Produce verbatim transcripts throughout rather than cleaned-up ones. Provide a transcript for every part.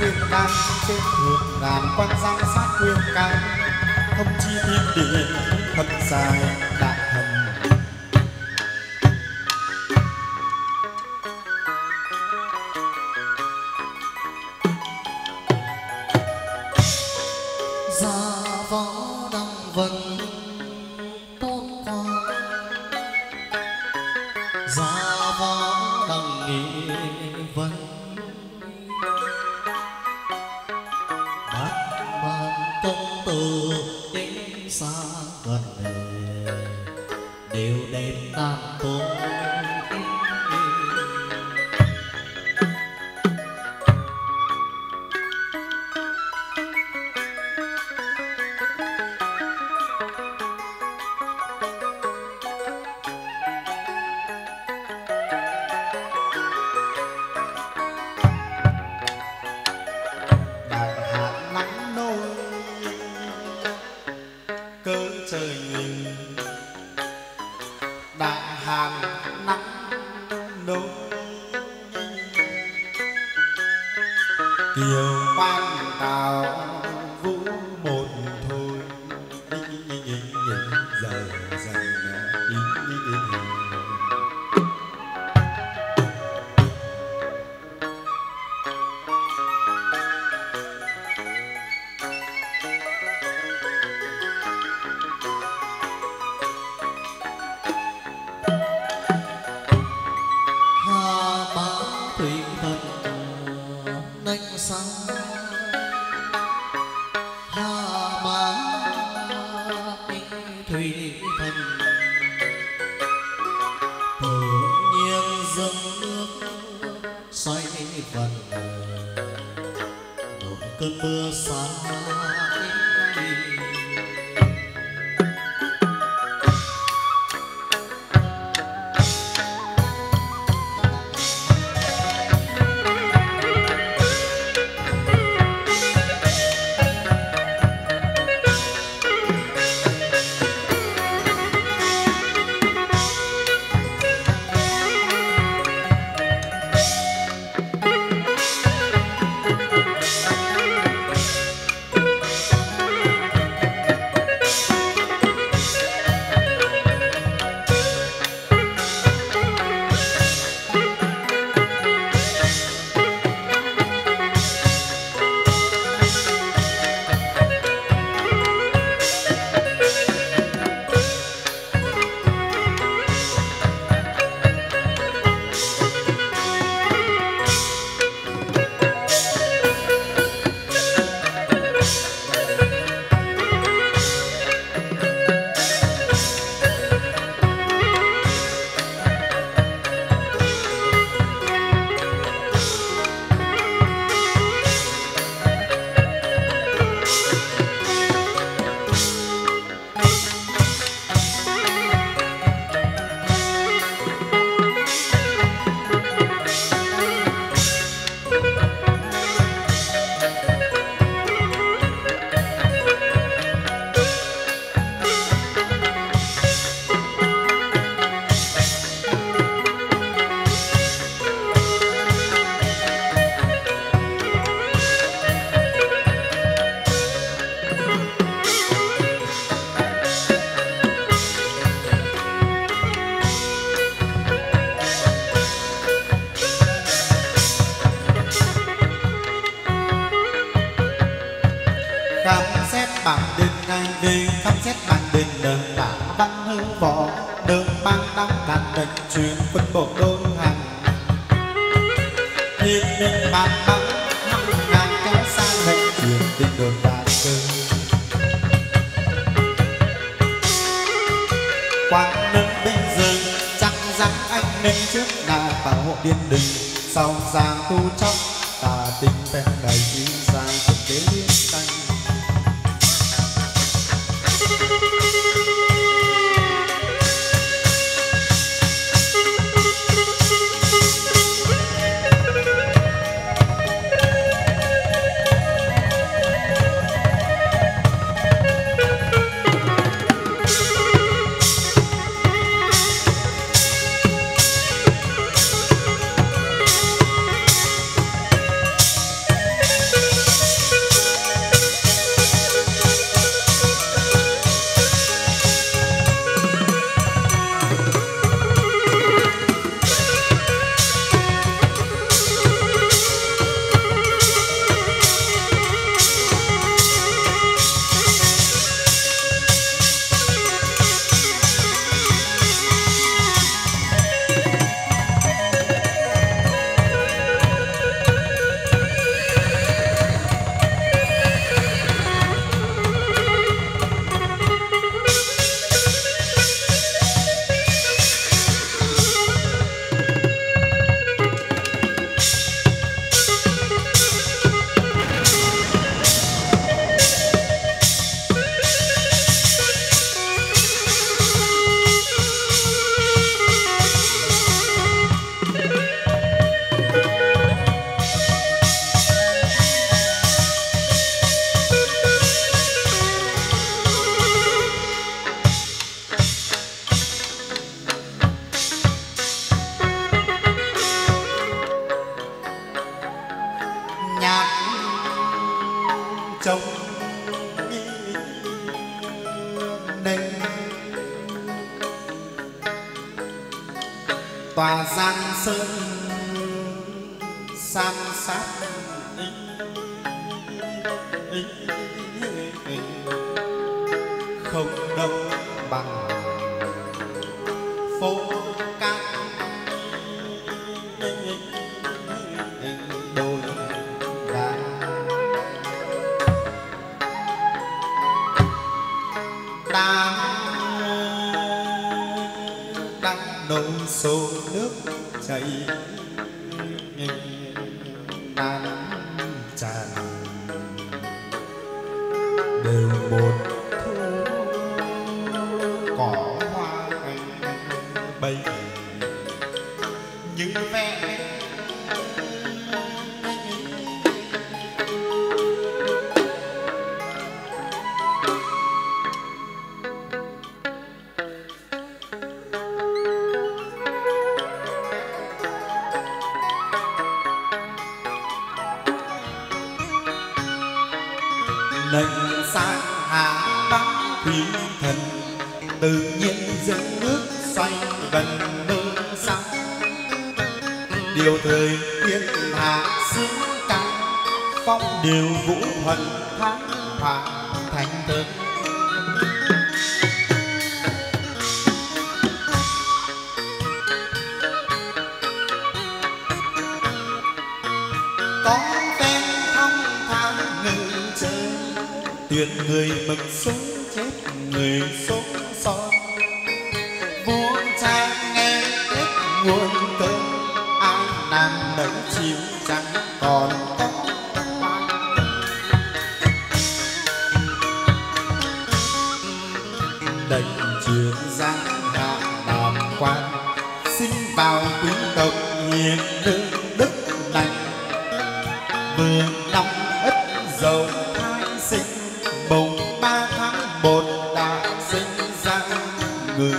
quyền can trên thượng ngàn quan giám sát quyền can thông chi thiên địa thật dài đại thần. Gia võ đăng vân tốt qua, gia võ đăng nghị vân bát ban công tử đến xa gần đều đem tam tôn. tòa giang sơn san sát không đâu bằng phố cát đôi đá. Đang đang nổi xô nước chảy đàn tràn đều một thu cỏ hoa bay như vẽ nâng sang hạ bắc thủy thần tự nhiên dẫn nước xoay gần nơi xa điều thời thiên hạ xứng ca phong điều vũ thuần tháng hòa thành thơ. Có tên thông thang ngự chơi tuyệt người mực sống chết người sống son vua cha nghe hết nguồn cơn ai làm nấy chịu chẳng còn có đành truyền giang hạ đàm quan sinh vào quý tộc hiền lương đức lành mười năm ất dầu thai sinh mùng ba tháng một đã sinh ra người.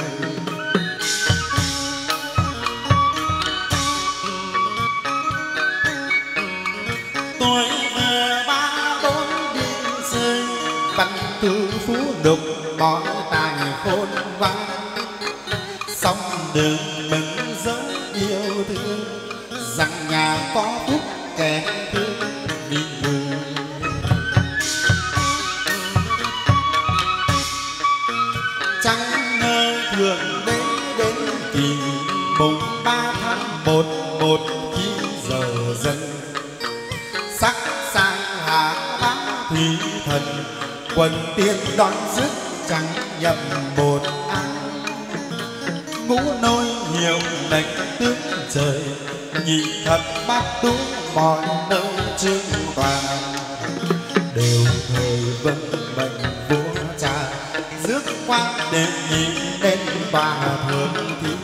Tuổi vừa ba bốn đi rơi văn thư phú đục bỏ tài khôn vang xong đường mừng rỡ yêu thương rằng nhà có phúc kẻ thương vì người. Chẳng ngờ thượng đế đến kỳ mùng ba tháng một một khi giờ dần sắc sang hạ bá thủy thần quần tiên đón rước chẳng nhầm một ai ngũ nôi nhiều lệnh tướng trời nhị thật bát tú mọi nơi trương toàn đều thời vâng mệnh vua cha rước quan để nhìn đến tòa thượng thiên.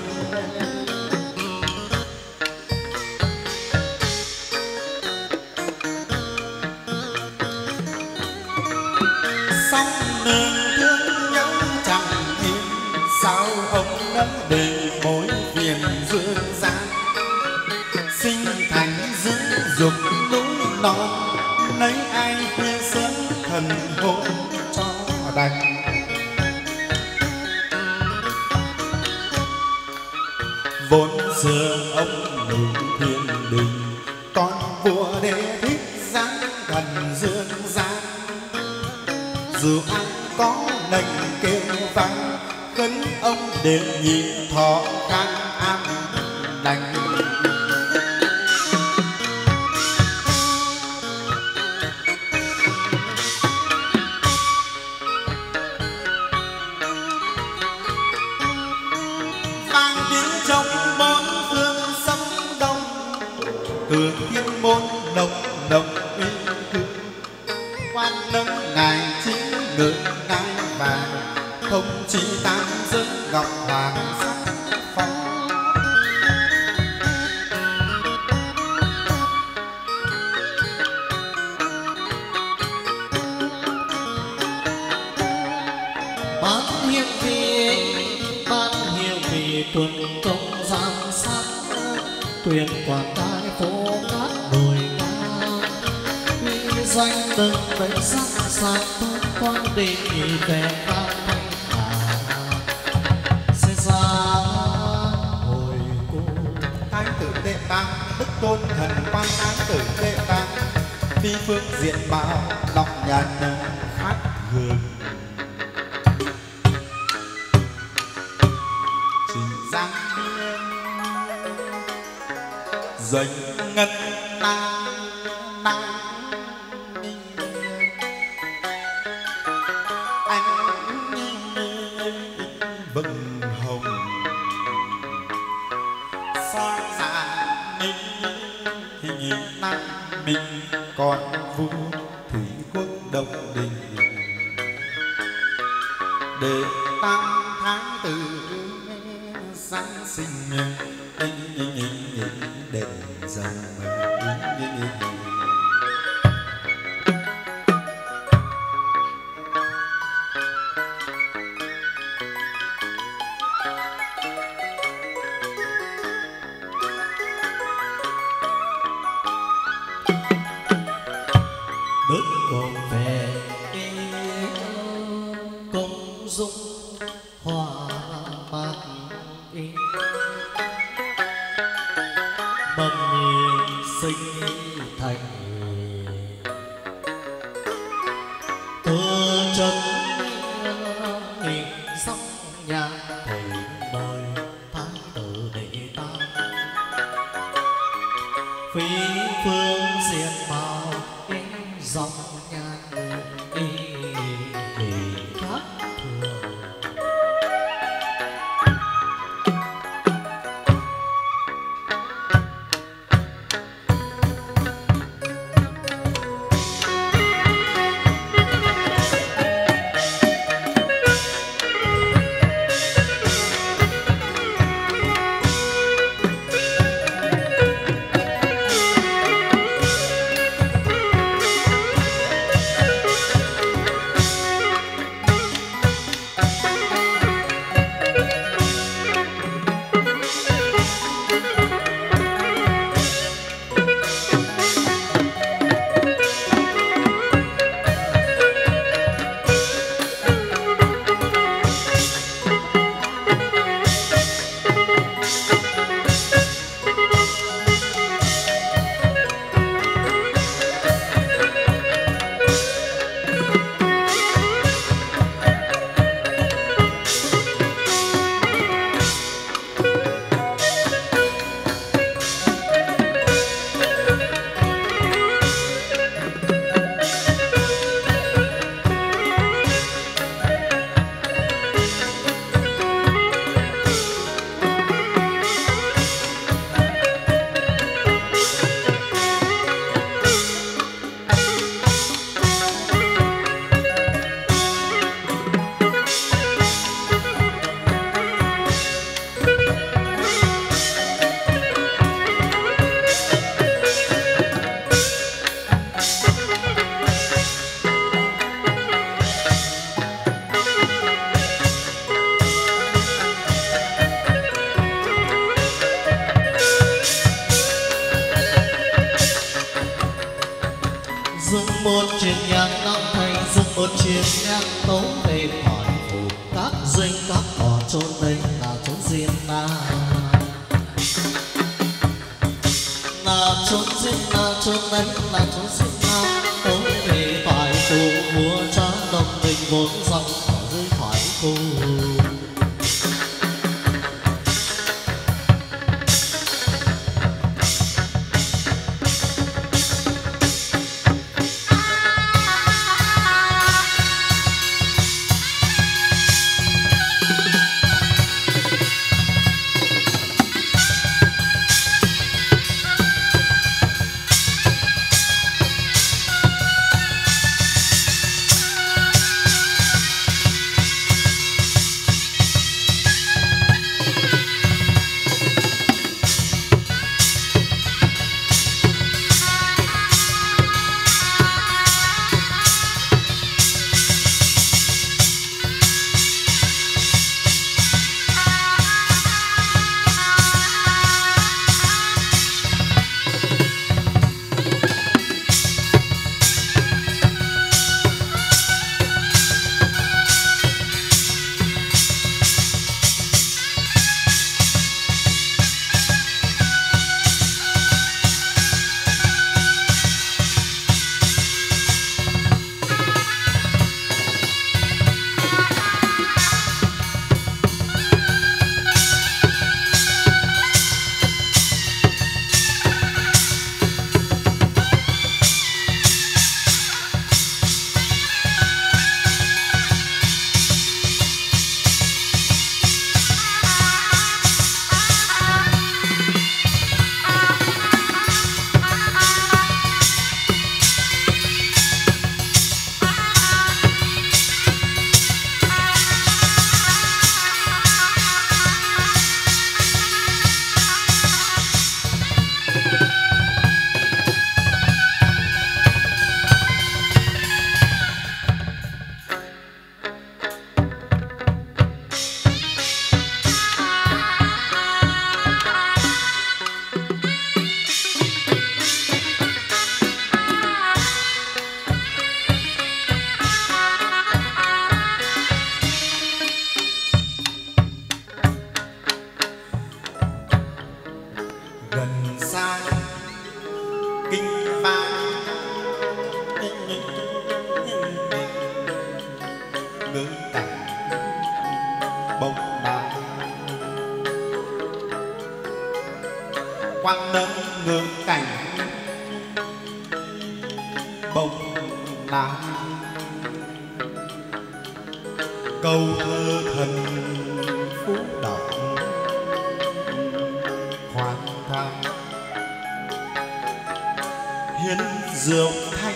Xong nương thương nhớ chẳng yên sao ông đấng để mối phiền dương gian sinh thành giữ dục núi non lấy ai khuya sớm thần hồn cho đành. Vốn xưa ông nổi thiên đình con vua đế thích giáng thần dương gian dù ai có lệnh kêu vang khấn ông để nhị thọ khang an lành. Vang tiếng trong bốn phương sấm đông từ thiên môn đồng đồng uy cư quan nâng ngài chính ngự ngai vàng thông chi tam giới ngọc hoàng sắc phong. Ban hiệp vì ban hiệp vì tuần công giám sát tuyên quảng đại phố cát đồi cao uy danh từng đánh sắc sát tốt quan định về cao thanh hà sẽ ra hồi cung. thái tử Lê Tăng, đức tôn thần quan thái tử Lê Tăng, phi phương diện mạo lòng nhàn khác thường. Trình giang doanh ngân na na anh vầng hồng soi dạ ninh hình nam minh còn vua thủy quốc đông đình để tam tháng tử sáng sinh đền rằng bước cùng về công dung hoa bạc mầm sinh thành thơ chân sóc nhà thầy mời thái tử đệ tam phi phương diện mạo dòng nhan y khác thường. Dùng một truyền nhạc năm thành, dùng một truyền nhạc tấu về hỏi phụ các dinh các cỏ chốn đây là chốn riêng na là chốn riêng na chốn đấy là chốn riêng na tấu về phải phụ múa cha đồng đình vốn dòng ở dưới phải phụ. gần xa kinh vang ngữ cảnh bông đá quan nâng ngữ cảnh bông đá câu thơ thần phú đọc khoan thang hiến rượu thanh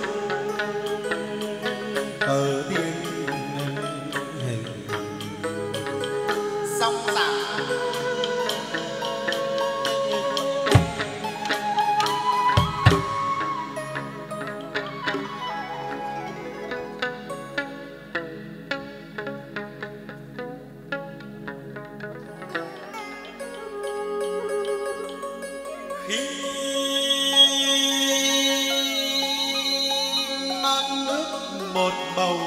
tờ tiên hình song dạng một bầu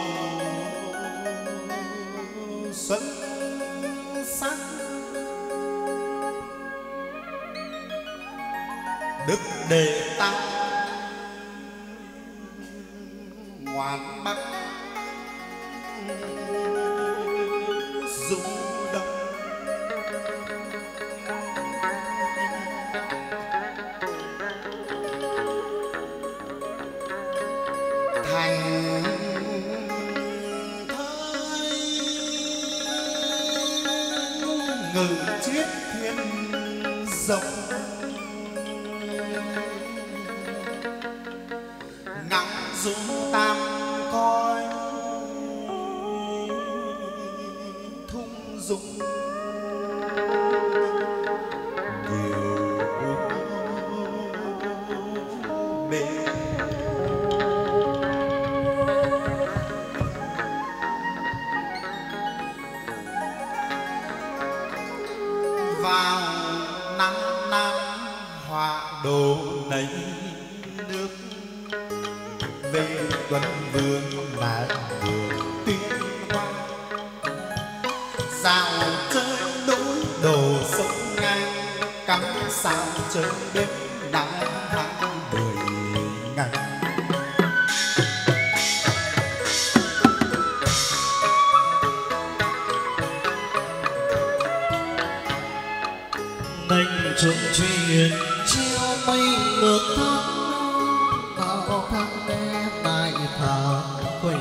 xuân sắc đức đệ ta ngoan bắc du đông thành ngự chiết thiên rộng ngắm du tam coi thung dung điều bề vào năm năm họa đồ nấy nước về tuấn vương là đường tuyên hoa dạo chơi núi đồ sông ngang cắm sao chơi đêm đã tháng mười ngày nành chuông truyền chiếu mây ngược thác bao tháng bé tại thả quẩy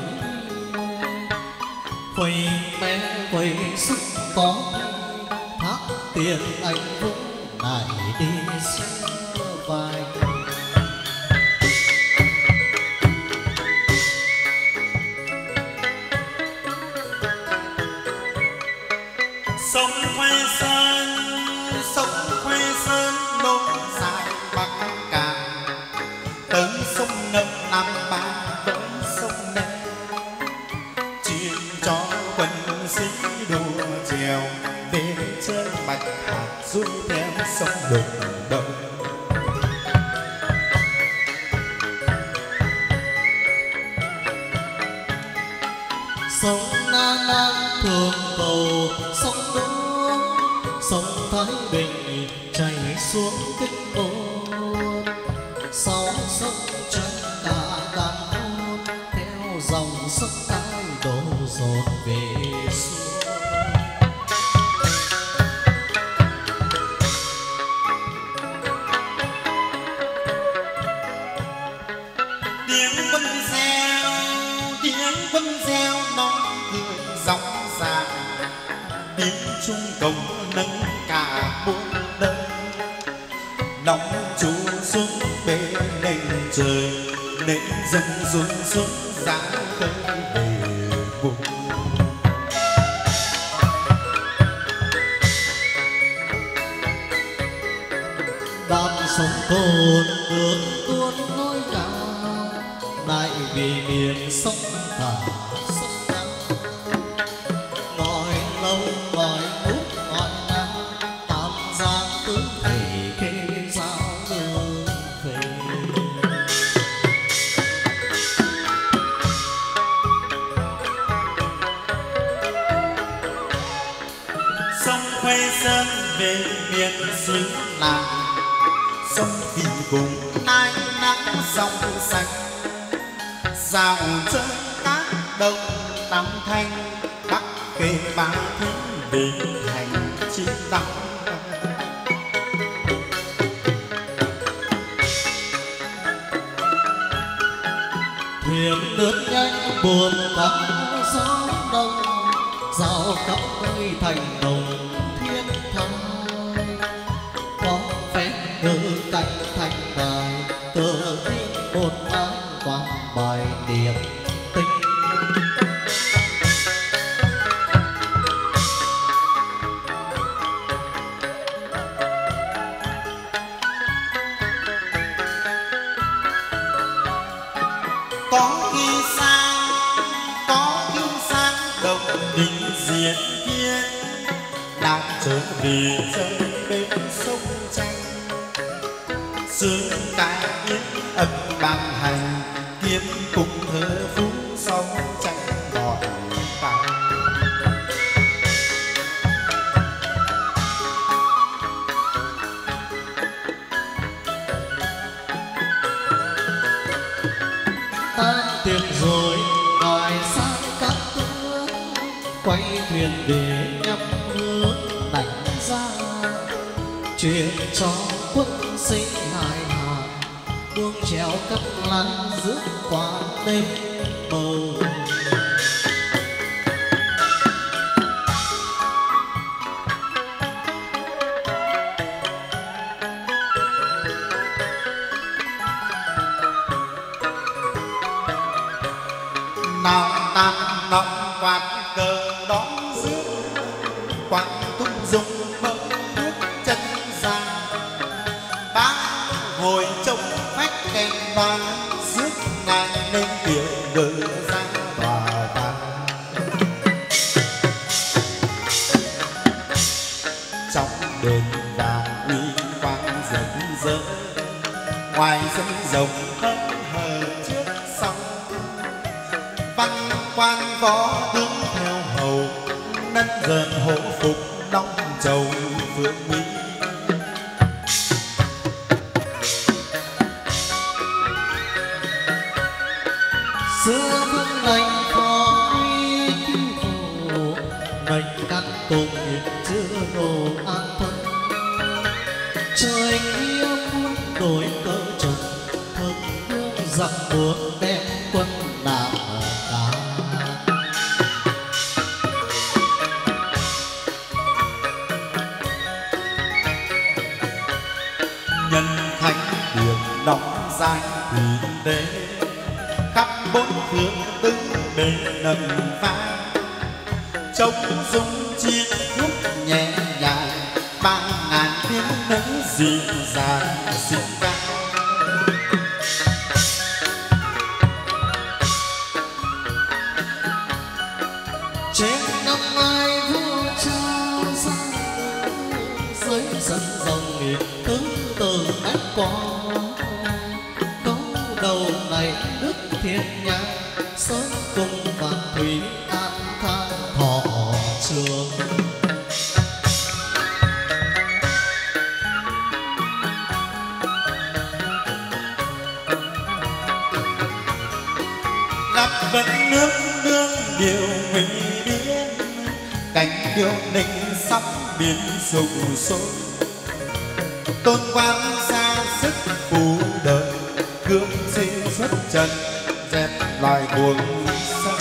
quẩy bé quẩy sức có thác tiền anh vũng lại đi xưa vai sông quay sơn sông quay sơn nối dài bắc cạn tới sông ngập nam ba với sông này chuyên cho quân sĩ đua chèo về chơi bạch hạt xuôi theo sông đục đông sông na na thường cầu sông đuống sông Thái Bình chảy xuống kinh môn sáu sông chân cả đàn thôn theo dòng sông cái đổ dồn về xuống tiếng quân reo tiếng quân reo nó cười dòng dàng tiếng trung công nâng cả muôn đời đóng chú xuống bên nền trời nên dần dần xuống giá khơi về vùng đàn sông cồn ướt tuôn nối cao đại vì miền sông cả sông nắng ngồi lâu ngồi út ngồi nắng tam giang tứ thủy kê giao đường về sông quay sơn về miền xứ làng sông kỳ cùng nai nắng sông xanh dạo chơi các đông tam thanh bắc kê ba thính đến hành chi đăng. Thuyền lướt nhanh buồn tắm gió đông dạo khắp nơi thành đồng thiên thai có phép ngữ cảnh thành tài tựa tiếng một áng quang bài niệm tinh. Có khi sang có khi sang đồng đình diễn viên đang trở về chơi bên sông tranh sương ca yến âm bằng hành kiếm cùng thơ phú sông tranh ngọt vào. Tan tiệc rồi đòi sang các nước quay thuyền để nhắm nước đánh ra chuyện cho quân sinh hài hà buông treo cắt lăn giữa qua đêm mờ. Nào tam nọng quạt cờ đón rước quạt tung dung mơ nước chân ra bác hồi trông phách cành đoan rước nàng lên tiệu ngự ra tòa ta. Trong đền vàng uy quang rực rỡ ngoài sân rồng hớn hờ trước sau văn quan võ tướng theo hầu nân dần hộ phục đong trầu vương mỹ. Xưa vương lành có uy phủ lành căn cùng chưa đồ an thân trời kia muốn đổi cỡ trồng thơm hương giặc buồn đem quân đạp cả. Nhân thánh điểm đóng danh thủy đế khắp bốn phương tứ bề nầm vang trông dung chiến khúc nhẹ nhàng ba ngàn tiếng nữ dịu dàng xinh ca. Trên năm ai vua cha sang dưới sân rồng nghỉ thứ từ ách qua có đầu này đức thiên nhang sớm cùng vạn thủy an khang thọ trường. Gặp vẫn nước nương điều mình biết cảnh điệu ninh sóng biển sục sôi tôn quan ra sức phù đời cương xin xuất trần dẹp loài buồn sông.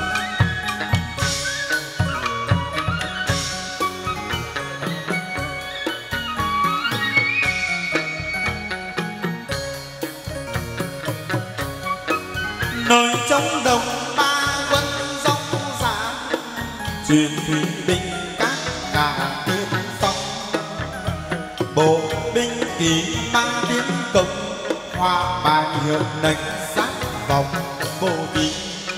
Nổi trong đồng ba quân dốc giá truyền thủy binh các gà tiên phong bộ binh kỳ ba tiến công hoa bài hiệu nành sát vòng vô vi.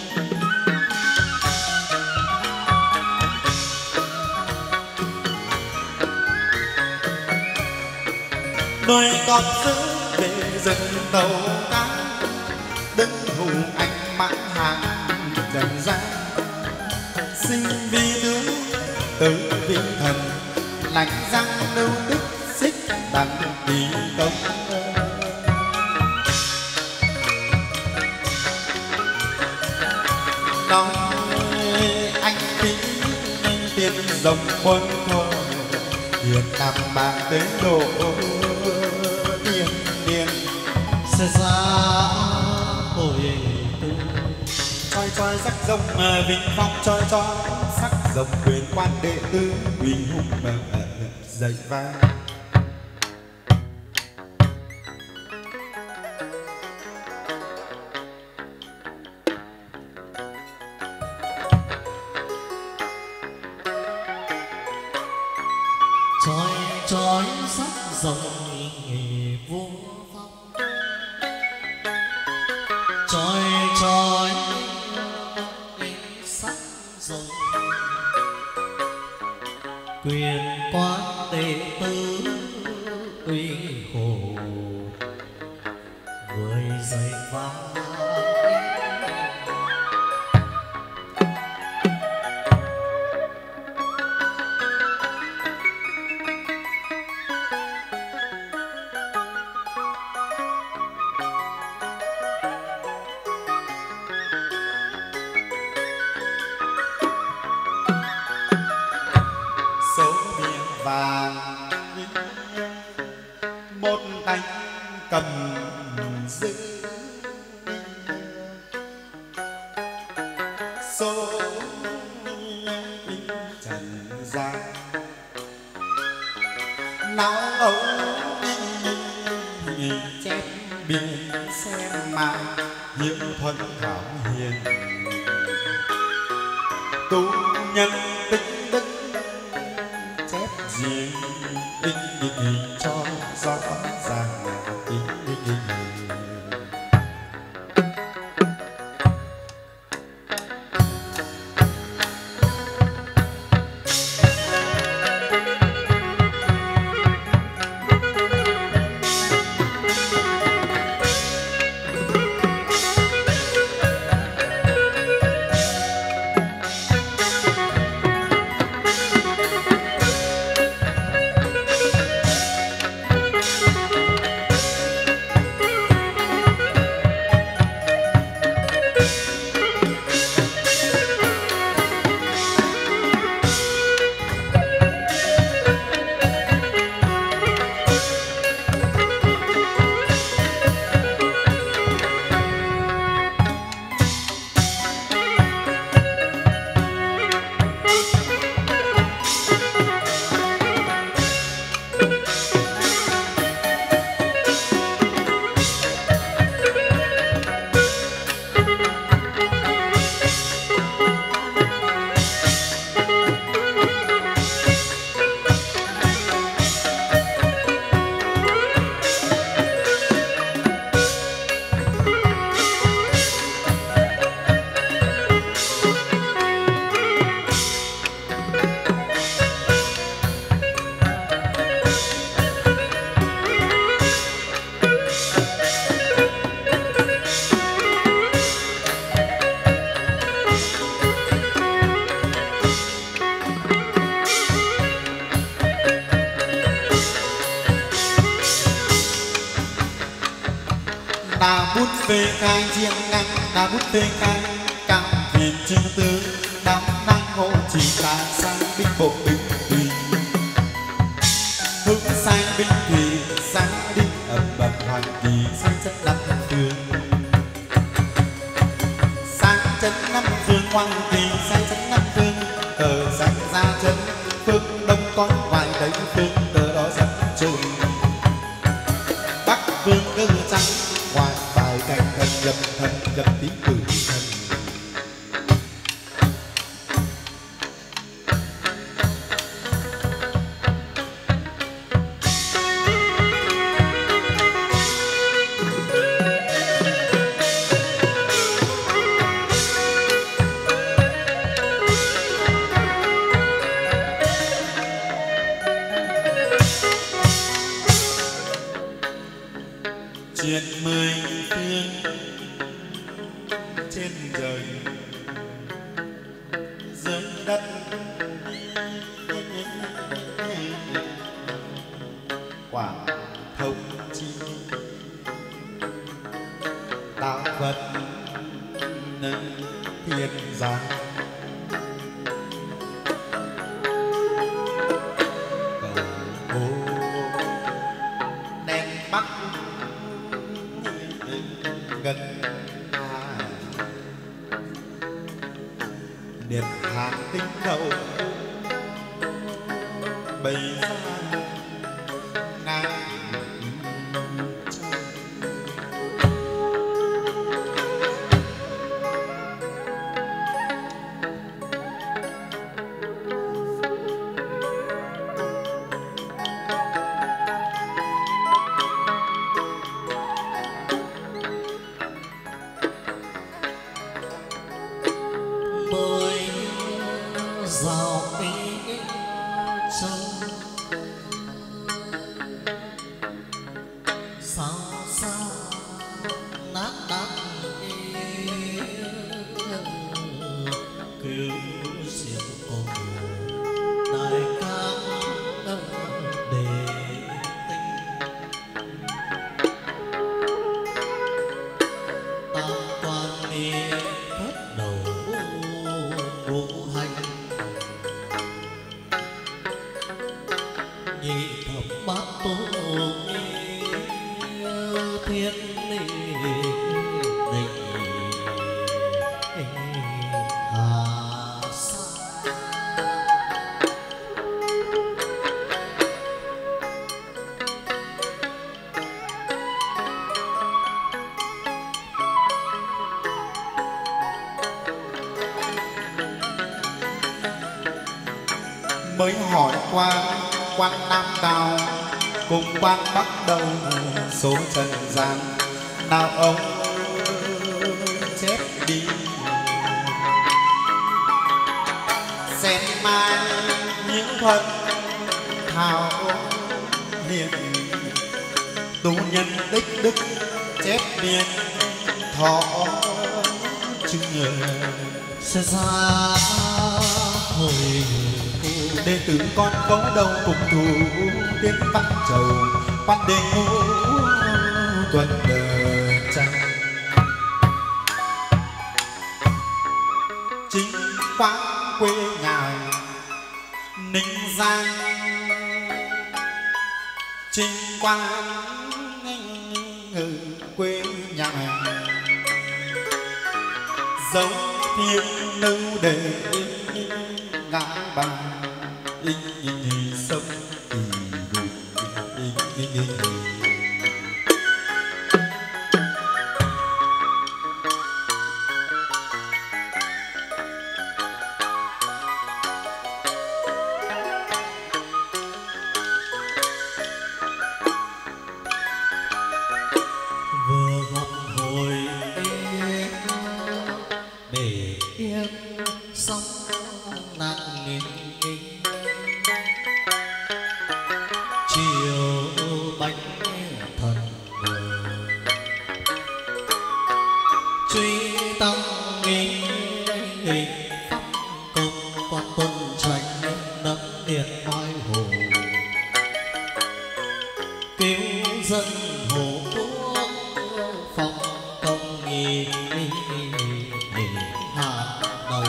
Đôi con giữ để dừng tàu cá đứng hùng anh mãn hàng dần ra sinh vi tướng tử vi thần lạnh răng lưu đức xích đằng tỷ công. rộng quân thôi hiền nằm mạng tế độ điên điên sẽ ra hồi tư choi choi sắc rồng mà vinh phong choi choi sắc rồng quyền quan đệ tử uy hùng mà dậy vang chói chói sắc rồng vua phong chói chói sắc rồng quyền quan đệ tử uy hồ người dậy vang vàng một tay cầm giữ số trần gian não ấu chép biên xem mà hiếu thuận hảo hiền tu nhân tích đức riêng in in cho rõ ràng in in đà bút phê khai chiên ngăn đà bút phê khai cam phiền chương tư đám năng hộ chỉ ta sang binh bộ binh tùy hướng sang binh thủy sang đinh ẩm bẩm hoàng kỳ sang chất năm phương sang chất năm phương hoàng kỳ sang chất năm phương cờ sang ra chân phương đông con vài đấy phương cờ đó dẫn trùng bắc phương cơ trắng ngoài bài cảnh thần nhập thần nhập tí cử thần chuyện mười phương trên trời dưới đất quảng thông chi đạo Phật thiên giang đầu bày ra ngang mới hỏi qua quan Nam Đào cùng quan Bắc Đầu số trần gian nào ông chết đi xem mai những thuận thảo hiền tu nhân đích đức chết miên thọ chứng người sẽ ra hồi đệ tử con có đâu cùng thủ tiến văn trầu quan đê ngũ tuần đời trăng chính quán quê nhà Ninh Giang chính quán ở quê nhà dấu thiên nữ để ngã bà in in sông thì đủ in in in vừa gặp hồi để yên sóng nặng nghìn chiều bánh thần truy tâm nghi pháp công quan tuân tránh nấm điện mai hồ cứu dân hồ quốc phòng công nghi hạ đầu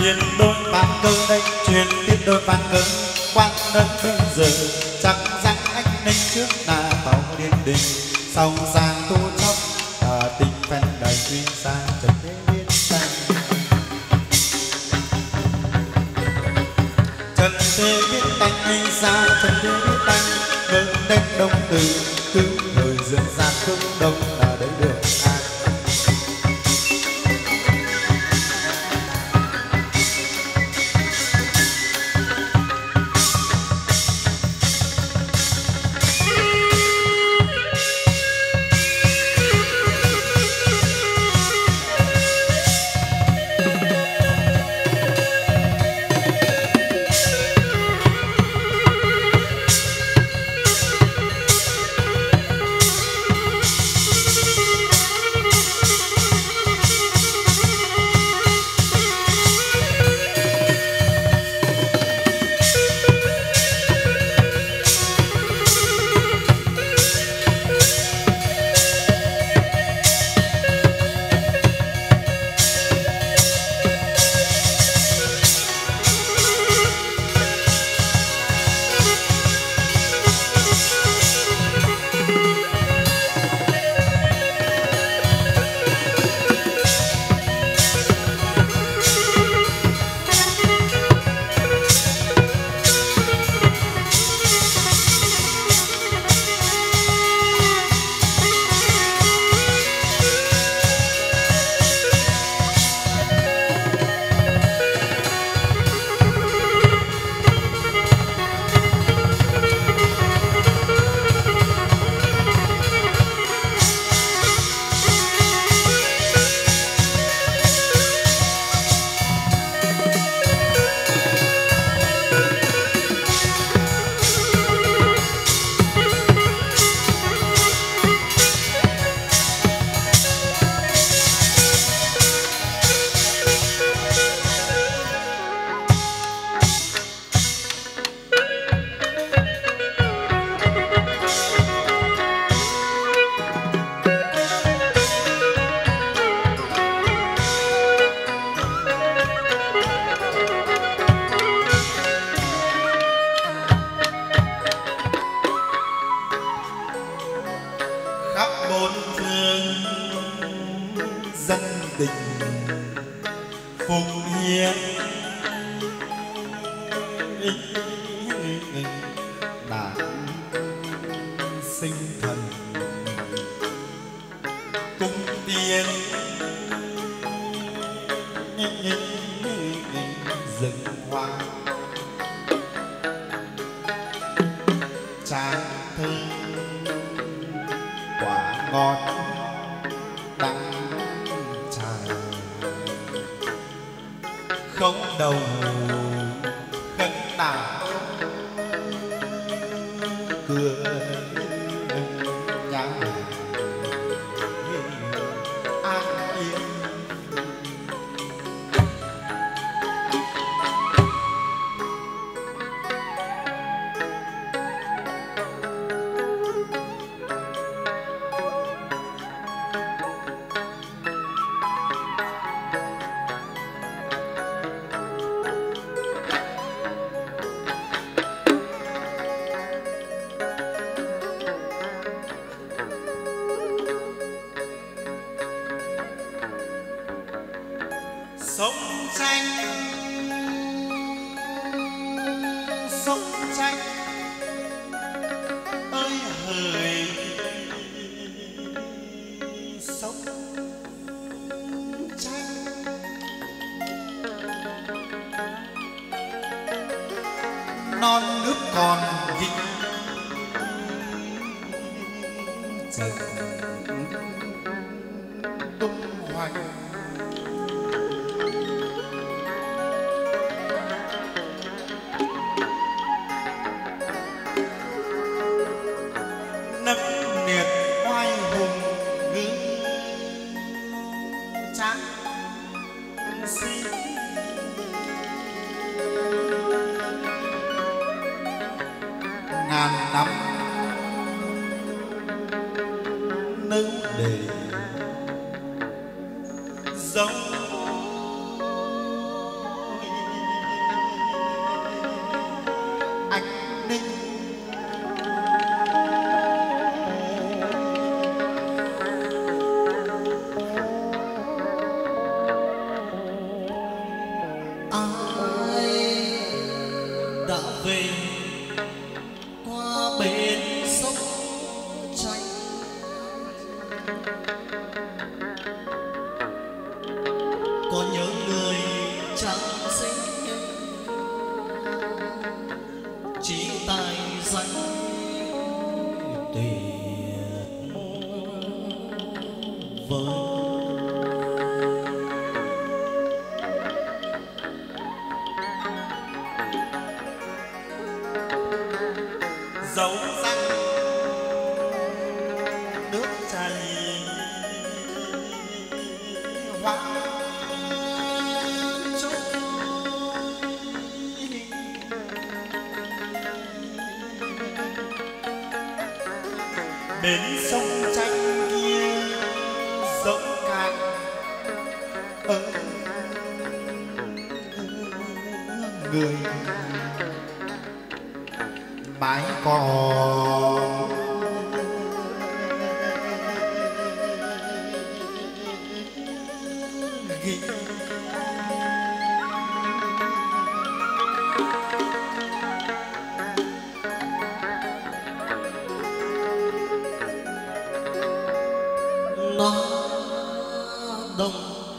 truyền đôi ván cờ đây, truyền tiếp đôi ván cờ quan đất bây giờ chắc rằng anh ninh trước là tàu điên đình sau sang tu chóc à, tình phen đầy duy xa trần thế biết tay trần thế biết tay hay xa trần thế biết tay ngân đêm đông từ cứ thời dương gian cứ đông là đấy được an. sông tranh sông tranh ơi hỡi sông tranh non nước còn vĩnh dần tung hoành nấc niệt oai hùng ngữ tráng sĩ ngàn năm nấu để dấu với. Dấu răng nước chảy hoa trôi, bến sông tranh kia dẫu càng ở người mãi còn ghi Loa đồng,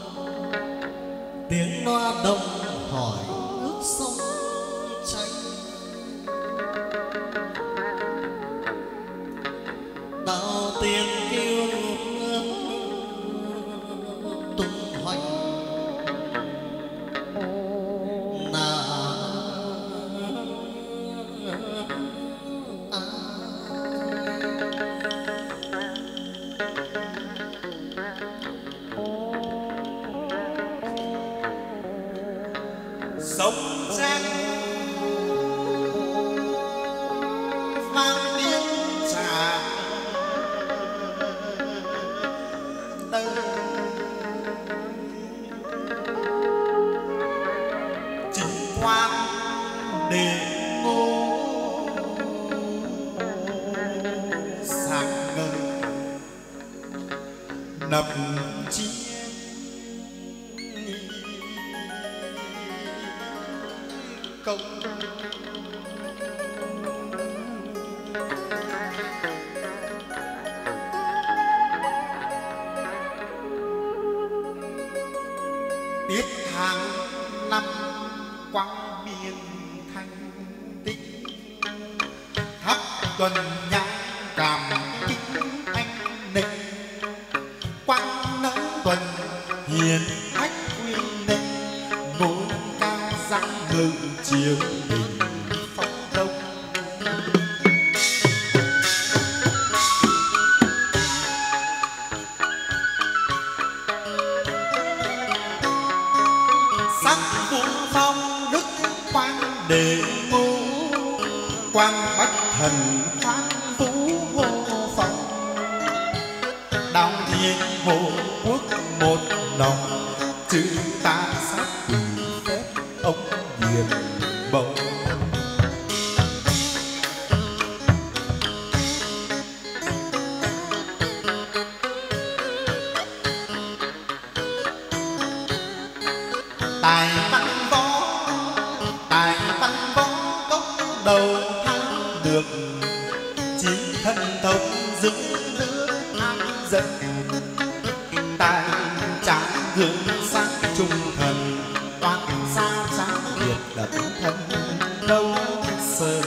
tiếng loa đồng hỏi nước sông tranh. Đạo tiên kêu tung hoành là sông tranh vang tiếng trà tơ, chính quan để ngô sáng ngời nập chiên công. Tiết tháng năm quang miền thanh tĩnh, thắp tuần nhang cảm kính anh ninh, quang nắng tuần hiền khách quyên ninh, ngôi cao răng ngự chiếu đình phong đông. Sắc vũ phong đức quang đề ngô, quang bách thần khoan vũ hô phong, đạo thiên hộ quốc một lòng, chữ ta sát quỷ phép ông hiền bầu. Tài văn võ, tài văn võ gốc đầu thang được, chí thân thông giữ nước an dân, tài tráng gương sáng trung thần, toán xa tráng việt đậm thân đâu sơn.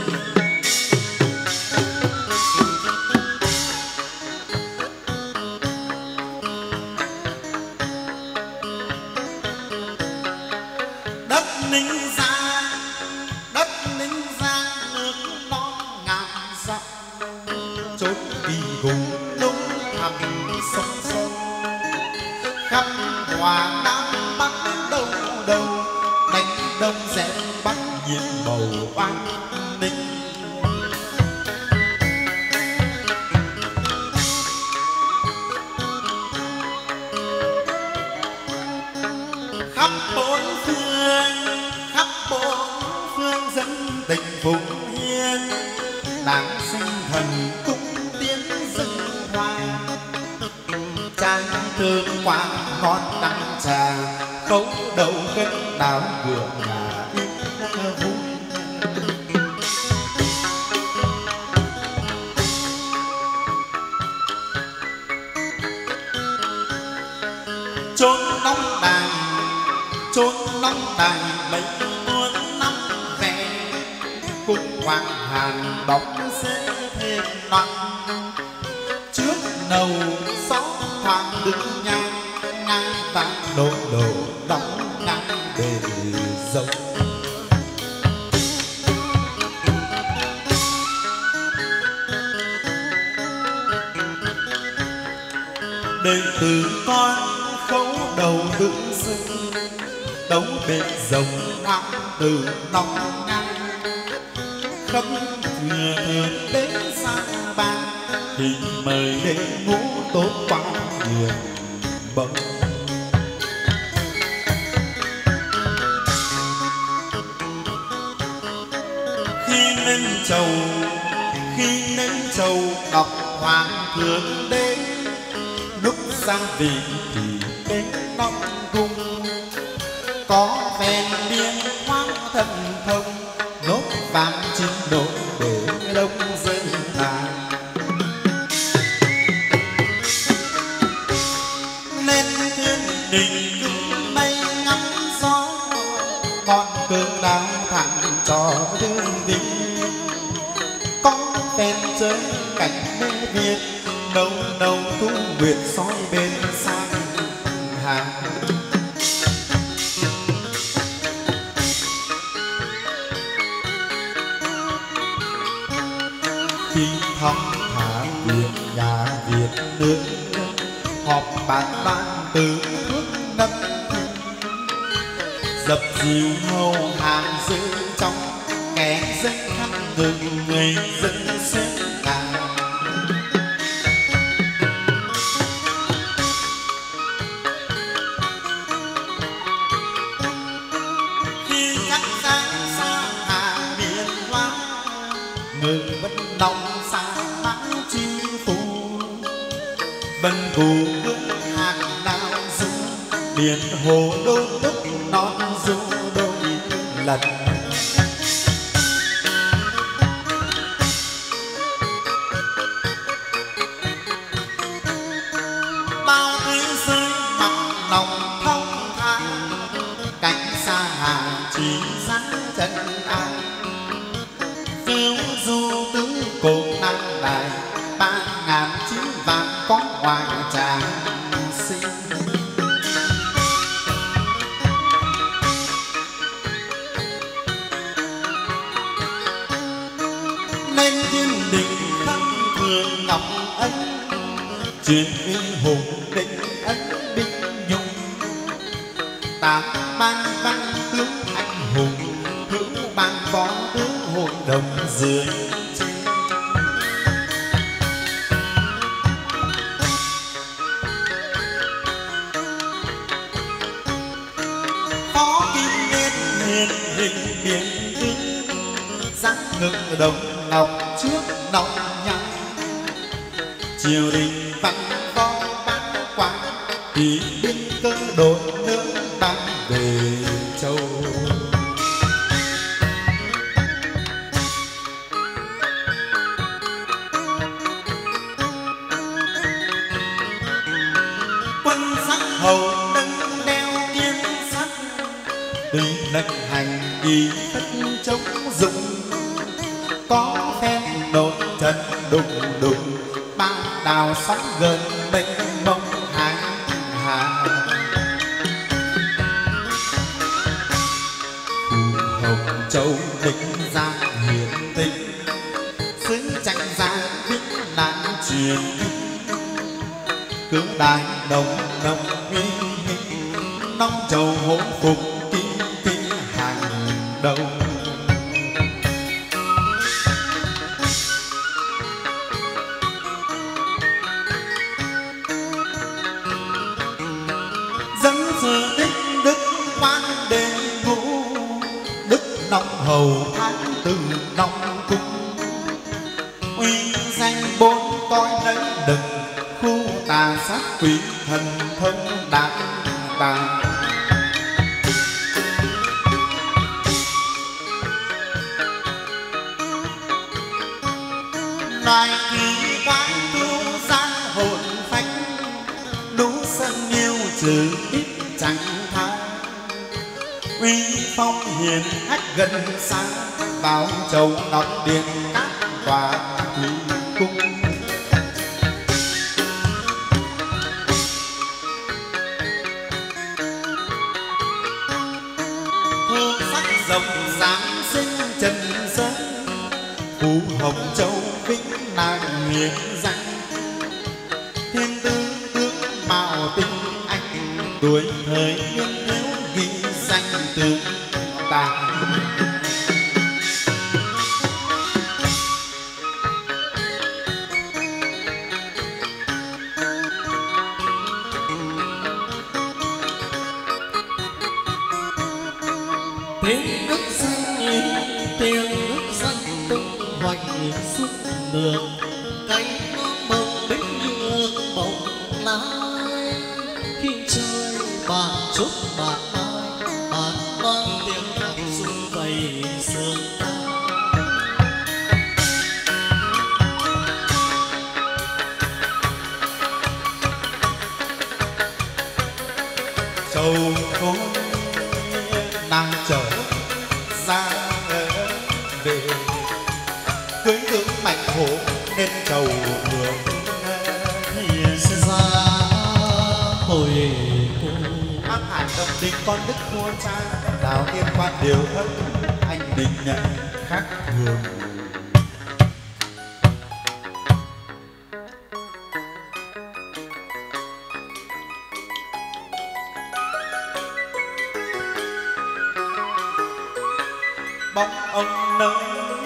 Đất Ninh Giang, đất Ninh Giang nước non ngàn dặm, chốn kỳ hùng đông thẳm sông sông, khắp hòa nam bắc đâu đâu, đánh đông rẽ bắc nhiệt màu oan ninh. Khắp bốn phương, khắp bốn phương dân tình vùng hiên, đáng sinh thần cung tiến dâng hoa, trang thương quang ngon đắng trà, khấu đầu cất đáo vườn nhà yên vui. Chốn nóng đàn, chốn nóng đàn mấy muôn năm về, cung hoàng hàn bóng sẽ thêm nắng, trước nầu gió thoáng đứng ngang ngang vang đổ đổ đóng ngang bề dâu. Đệ tử con khấu đầu đứng sưng đấu bên rồng nam từ nòng ngang khắp thừa thường đến xa ba thì mời đến ngũ tốt quá hiền bậc. Khi lên chầu khi lên chầu đọc hoàng thượng đến lúc sang vị thì đến đông cung có ven biên hoang thần thông nốt vàng chín nốt để đông dân thang lên thiên đình cứ mây ngắm gió ngọn cờ đao thẳng cho đương đình có ven chơi cảnh mê việt đầu đầu thu nguyệt soi bên sang hàng. Khi thong thả việc nhà Việt nước họp bàn ban từ thuốc năm dập dìu hầu hàng giữ trong kẻ dân khắp từng người dân xếp hàng. Khi chắc sáng xa hà miền hoa người vẫn đông xa lãng chi phù vân thù bước hàng nào du biển hồ đôi tức non du đôi lần. Bao thế giới mặc lòng thông thả cảnh xa hà chỉ sáng chân an phiêu du tứ cổ nam đài ba ngàn chín vạn có hoàng tràng sinh. Lên thiên đình khắp thường ngọc ân truyền uy hùng định ân binh nhung tám ban văn tướng anh hùng hữu ban võ tướng hội đồng dưới phó kim liên hiền hình biển tướng dáng ngực đồng ngọc trước nòng nhang triều đình văn võ ban quan thì binh cơ đội nước ban về châu. Quân sắc hầu nâng đeo yên sắt tùy lệnh hành đi phất chống dụng có phen đột trận đùng đùng ba đào sóng gần mênh mông hàng hà. Phù Hồng Châu định ra hiền tinh xứ tranh ra vĩnh nạn truyền cứ đại đồng đồng uy nông châu hổ phục kim tinh hàng đầu. Dẫn sự đích đức quan đền ngũ đức nông hầu thái tử nông cung uy danh bốn coi lấy đừng khu tà sát quỷ thần thông đạt tàng. Loài kỳ quái tu gian hồn phách đú sân yêu trừ ít chẳng tha uy phong hiền hách gần xa vào châu ngọc điện các tòa thủy cung. hiền danh, thiên tư tướng mạo tinh anh, tuổi thời niên thiếu ghi danh tướng tài. tiếng nước xanh tiếng nước xanh tung hoành suốt đường cánh mộng bích nhược bồng lai khi trời bàn chúc bàn ai bàn loan tiếng hát rung vầy sương ta. Châu khối nàng trở ra về, cưới tướng mạnh hổ nên cầu đường ra hồi cung. An Hải Đồng Đình con đức vua cha, đào yên quan điều thất anh đình khác thường. Bóng ông nâng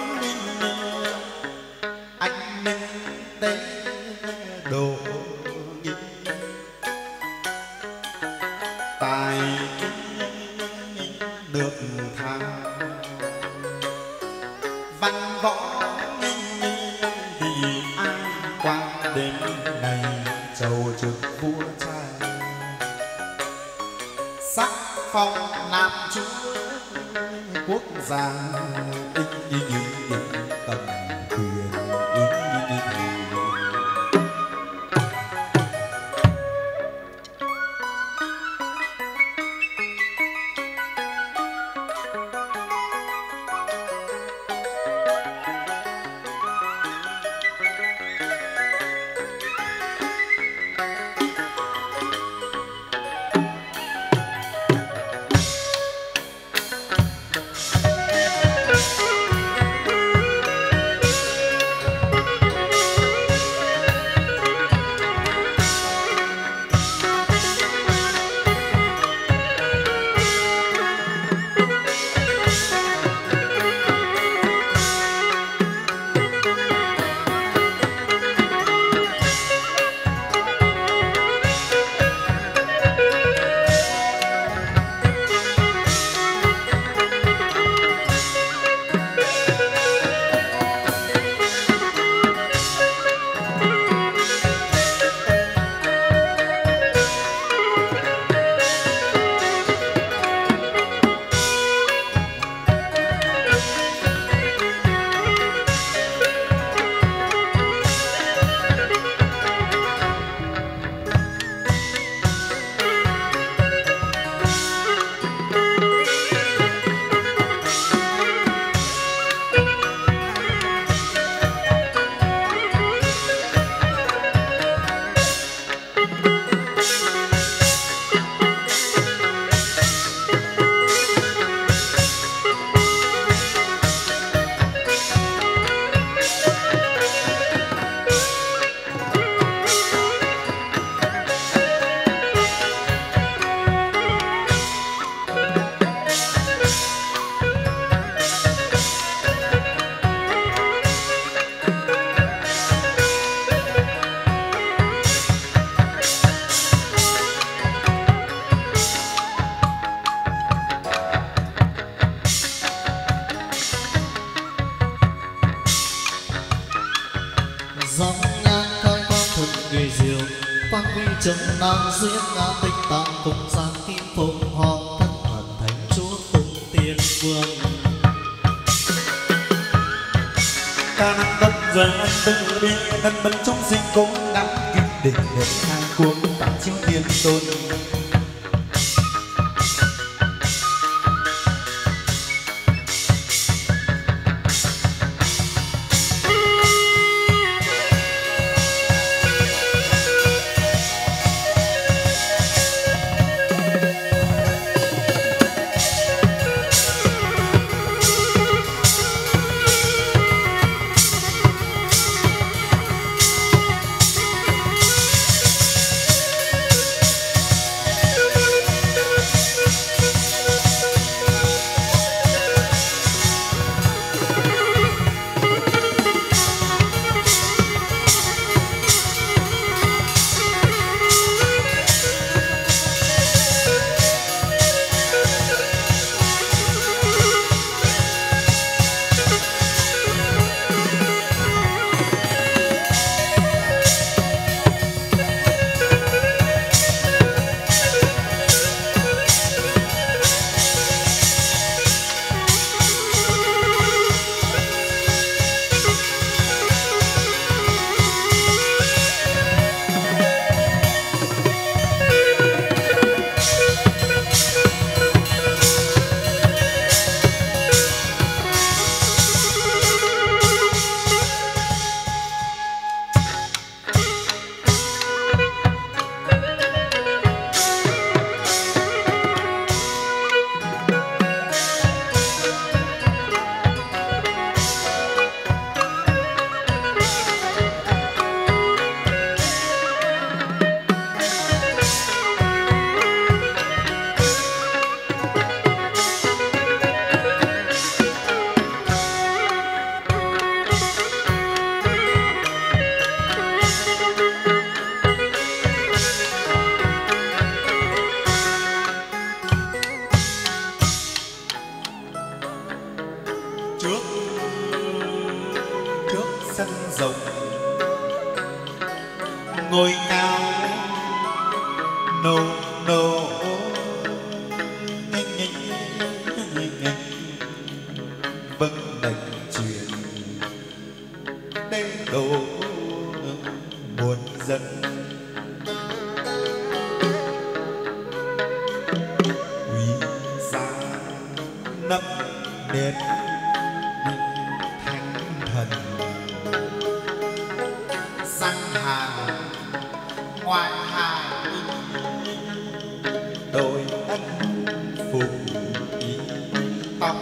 anh minh tế đồ nghĩ, tài được thà văn võ thì an qua đêm này chầu trực vua cha, sắc phong nam chúa quốc gia in in in in tầm quyền in in in in. Trần nam duyên ngã tích tạng cùng giang kim phụng họ thân thần thánh chúa tung tiên vương. Ta năng đất giờ ăn tư bi thân bấn trong sinh cũng đắm kim đỉnh để hai cuồng tạm chiếu thiên tôn. ngôi cao nô nô vâng lệnh truyền đế đô muôn dân. Quý giá năm nét thánh thần sang hàng ngoại hải đôi ân phục ý tóc.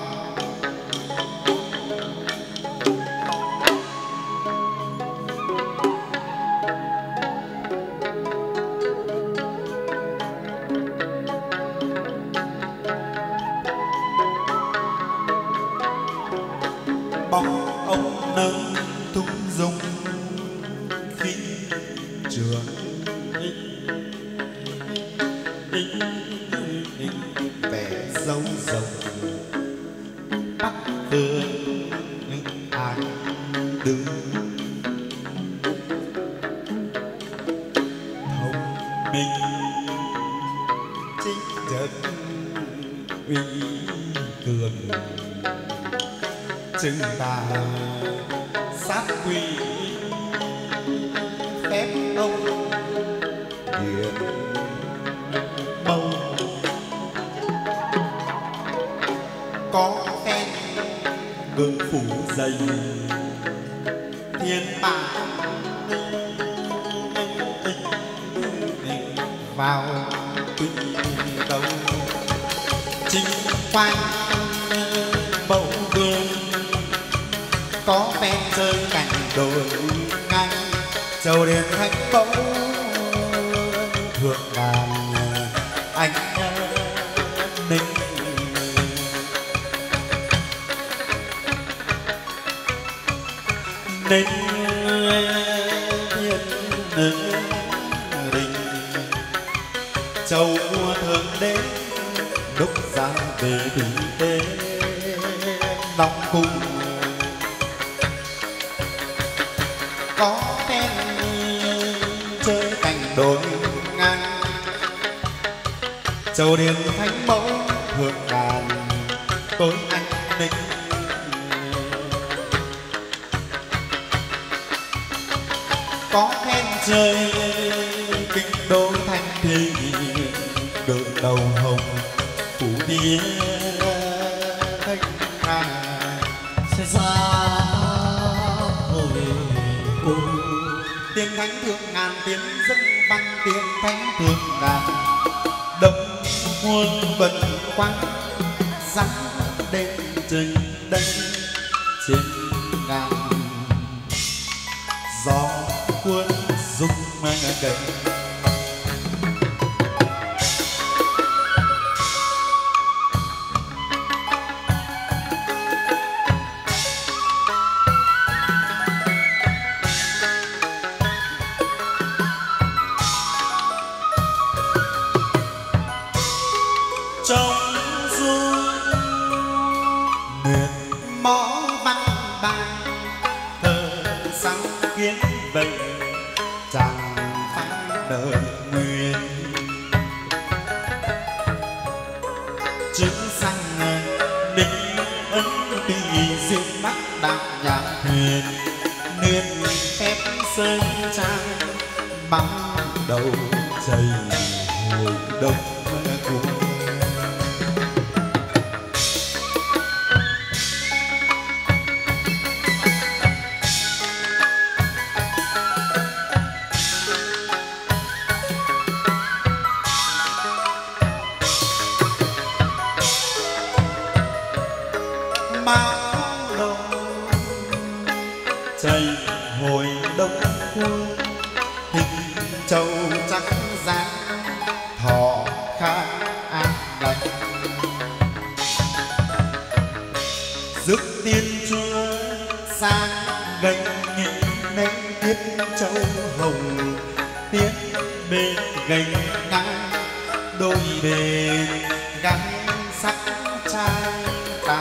Bóng ông nâng tung dung khi trường vẻ dấu rồng bắc phương ai đứng thông minh chính trực uy cường chừng ta sát quy phép ông điện mâu có phen gương phủ dày thiên bạc vào quy đầu chính quanh mẫu gương có phen rơi cảnh đồi ngang châu điền thánh mẫu thượng đàn anh ninh. Ninh thiên đình châu vua thượng đế lúc ra về thủy tế long cung có phen chơi cảnh đồi ngang châu điền thánh mẫu thượng đàn tối anh ninh. Có phen chơi kinh đô thanh thì đường đầu hồng phủ bia thanh hà sẽ ra hồi cung tiếng thánh thượng ngàn tiếng dân văn tiếng thánh thượng ngàn đông muôn vần quang sáng đêm trình đây trên ngàn gió cuốn rung mang cánh. Trong du nguyệt mõ văn bài thơ sáng kiến vậy chẳng phải đời nguyện chữ sang đinh ấn tùy duyên bắc đạo nhạc thuyền niên phép sơn trang bắn đầu chảy hồi đông cuốn. Máu đông chảy hồi đông cuốn hình châu trắng dáng thọ khá an lành rước tiên chúa sang gánh nghị nên tiết châu hồng tiết bên gánh ngang đôi bên gắn sắc trai tàng.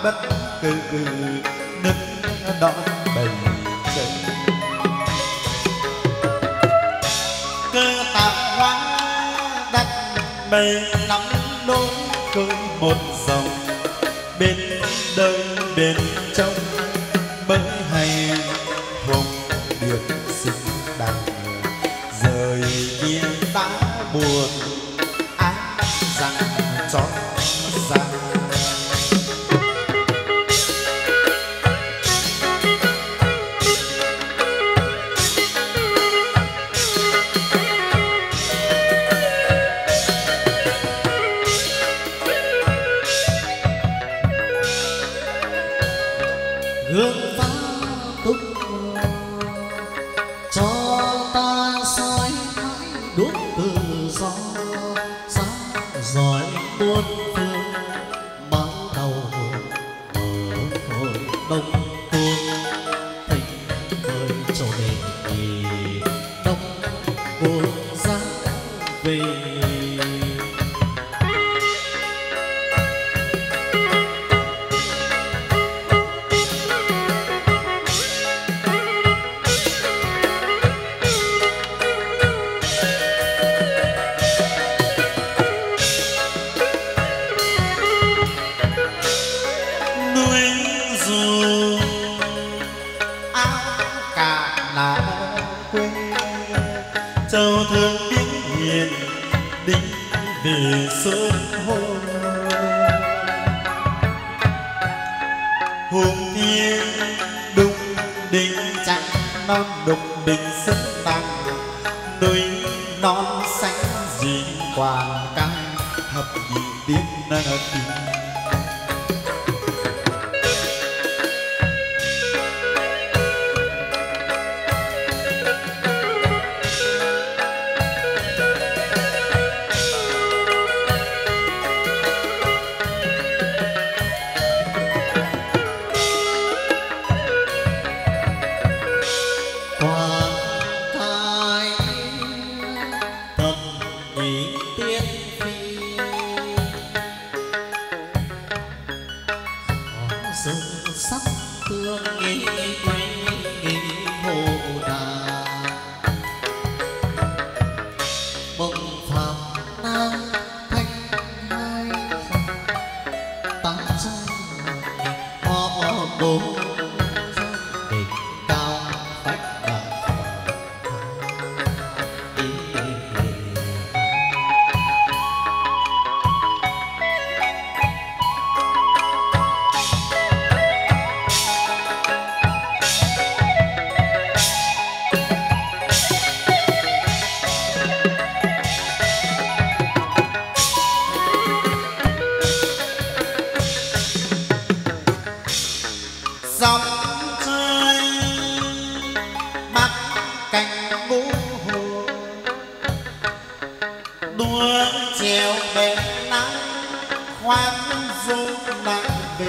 bất cứ nức đón đầy trời. Cơ tạp hóa đất bầy nắm đôi khơi một dòng bên đời bên trong mới hay hồng được xứng đằng rời kia đã buồn ái rằng chót ra. Gương phá túc cho ta soi mãi đuốc tự do sáng giỏi muôn phương báo đầu mở hồi đông phương thịnh thời cho đến kỳ đông buồn giá về. Châu thương tiếng hiền đinh về sớm hôm hùng thiên đung đình chẳng non đục đình sức tăng núi non xanh gì quàng căng thập nhị biết nợ tình. Sắc tương nghi quay nghi hồ đà bồng phạm nam thanh hai tám trăm họ bốn đỉnh cao phách đạo dòng chơi mắt cành ngũ hồ đua trèo bè nắng khoan du nắng về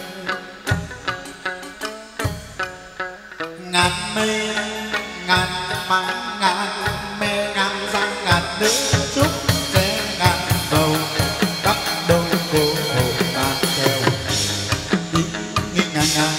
ngàn mây ngàn măng ngàn mê ngàn răng ngàn nữ trúc trẻ ngàn bầu các đôi cô hồ bàn theo đi nghi ngàn ngàn.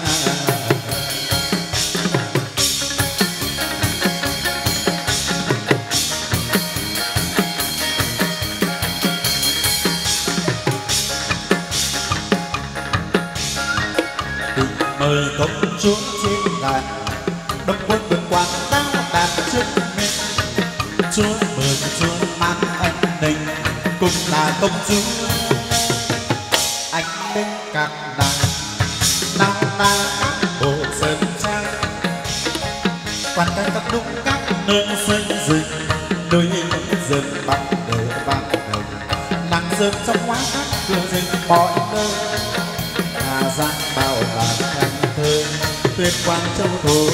Mời công chúa trên đàn đông quân vượt qua đao đàn trước miền chúa mừng chúa mang ân đình cùng là công chúa anh minh các nàng nào là các bộ sơn trang quan cái tập đúng các nơi xây dựng đôi rừng bằng đời vang đồng nắng rơi trong hóa các cửa rừng mọi nơi Hà Giang bao là thanh thơ tuyệt quang châu thổ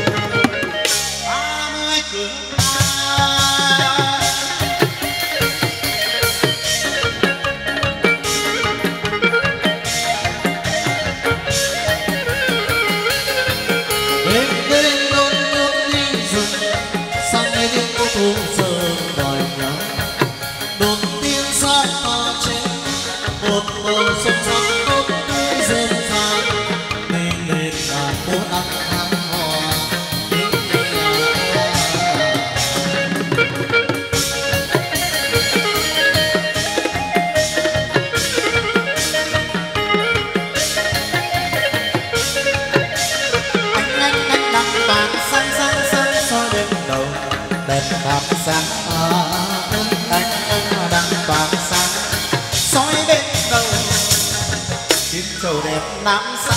ba mươi cửa đêm đêm luôn luôn đi rừng sang đây đi cô thu giờ đòi nhớ đột tiên xa ta trên một bờ sông sông tốt tươi Nam xa.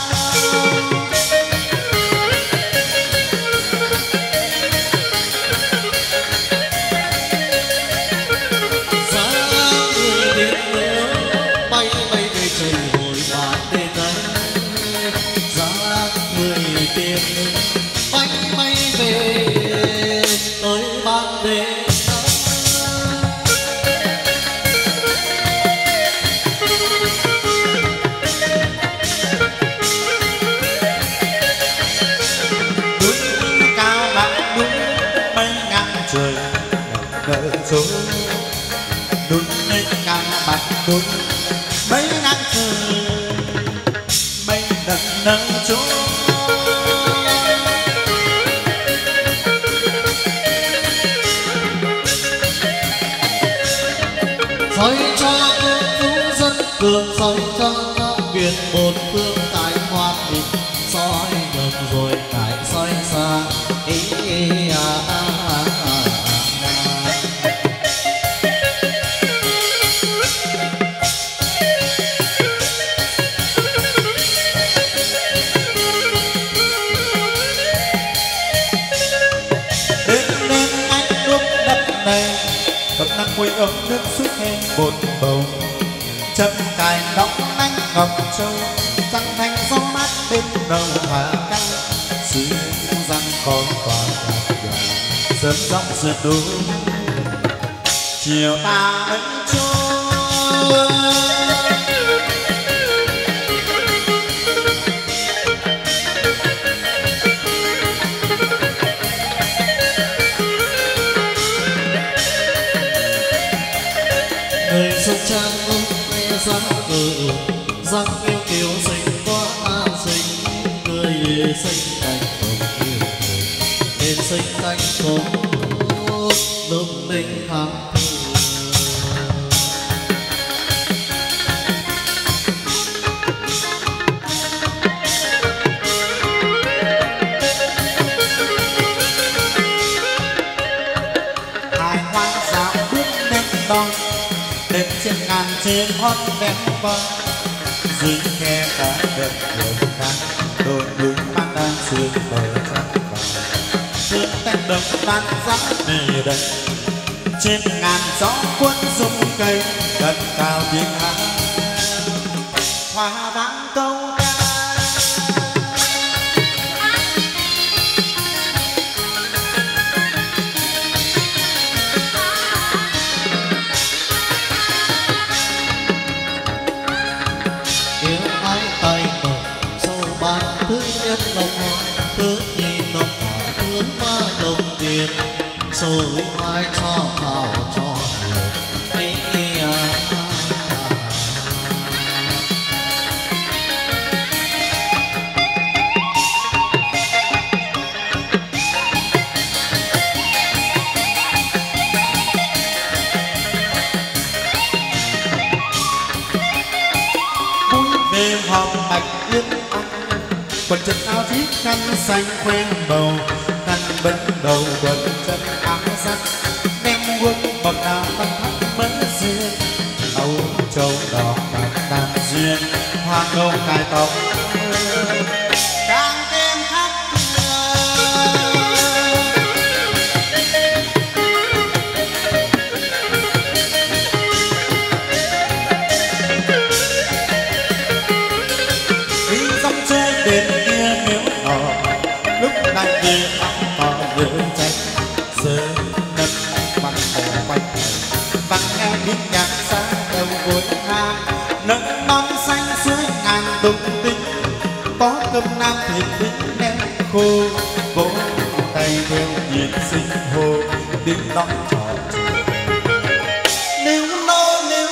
Đun lên cao mặt đun mấy nắng trời mấy đợt nắng trôi soi cho cứu dân cường soi cho biển một phương tại hoa bình soi gần rồi lại soi xa ý, ý, à, à, à, à. Quỳ ấm nước suốt thêm bột bầu chân cài nóng nắng ngọc châu răng thanh gió mát bên đầu hạ cao xuyên răng con còn gạt gà sớm gió sườn núi chiều ta ấy trôi trang ôm nghe giang cờ giang yêu kiều xinh quá xinh cười xinh cánh hồng yêu nên xinh cánh hồng lung linh hàng hai hoa dạo bước lên đón đến trên ngàn trên hót vén vơ dưới khe cá đẹp đường cá đôi núi mang đang sương bờ trắng vàng trên tay đồng tan gió nề đầy trên ngàn gió cuốn rung cây đất cao tiếng hát hoa vang câu ca lòng hoa thứ nhìn lòng hoa thứ ba đồng tiền rồi mai cho vào cho nhiều ý à, à, à. Vui về hòm bạch yên quần chân áo chiếc khăn xanh quen bầu khăn bấn đầu quần chân áo sắc đem quân bậc nào tâm thắm mến duyên âu châu đỏ bạc đàn duyên hoa ngâu cài tóc càng thêm khắc nâng non xanh dưới ngàn đồng tinh có cơm nam thịt vĩnh nem khô vỗ tay theo nhiệt sinh hồ tiếng nói trò nếu nô nếu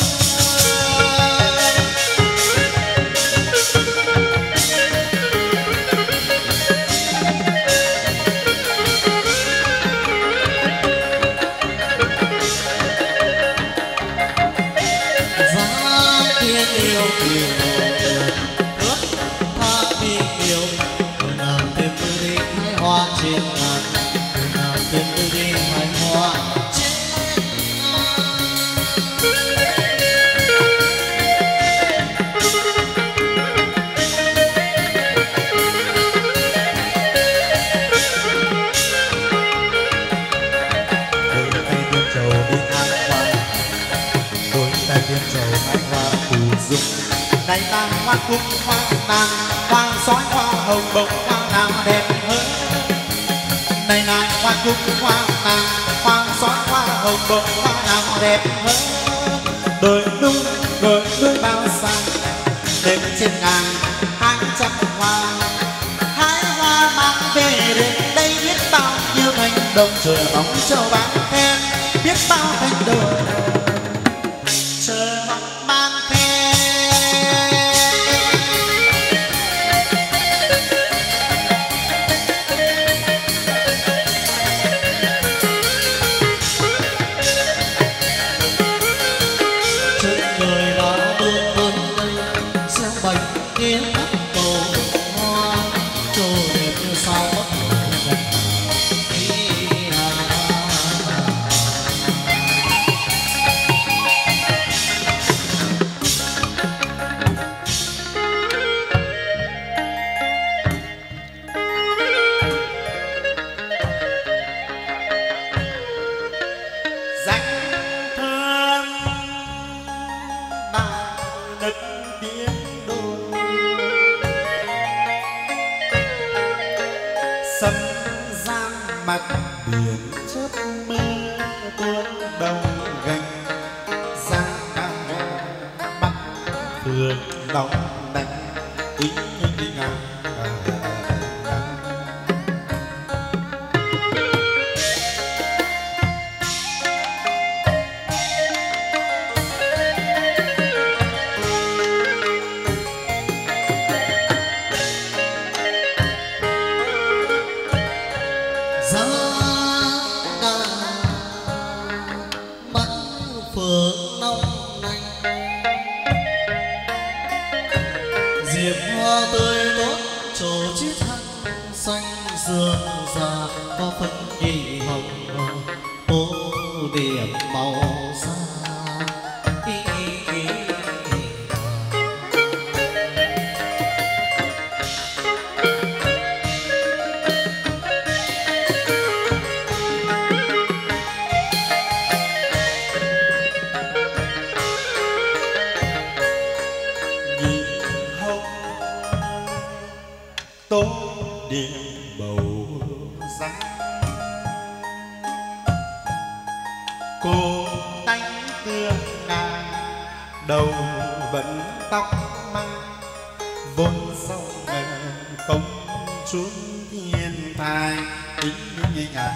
yêu kiều ước tha đi kiều người nào thêm tôi đi hái hoa trên ngàn người nào thêm tôi đi hái hoa trên ngàn nàng hoa cúc hoa nàng hoa sói hoa hồng bông hoa nào đẹp hơn. Này nàng hoa cúc hoa nàng hoa sói hoa hồng bông hoa nào đẹp hơn. Đời nung đời nuôi bao sang đêm trên ngàn hai trăm hoa, hái hoa mang về đến đây biết bao nhiêu cánh đồng trời bóng châu bán khen, biết bao cánh đồng trời bóng ban khen. trên đời đã bước bên đây xem bạch kia bắt cầu hoa trôi đẹp như sao bất ngờ. Sấm gian mặt biển chớp mưa tuôn đồng gành, giang ca mắt thường đóng đánh ý ý ngàn. Phượng long lanh diệp hoa tươi tốt trổ chiết hăng xanh dương già có phân nhị hồng tô điểm màu xa. Tô điểm bầu rắn cô tánh tương nàng đầu vẫn tóc mang vốn sông công chúa thiên thai ý ngàn.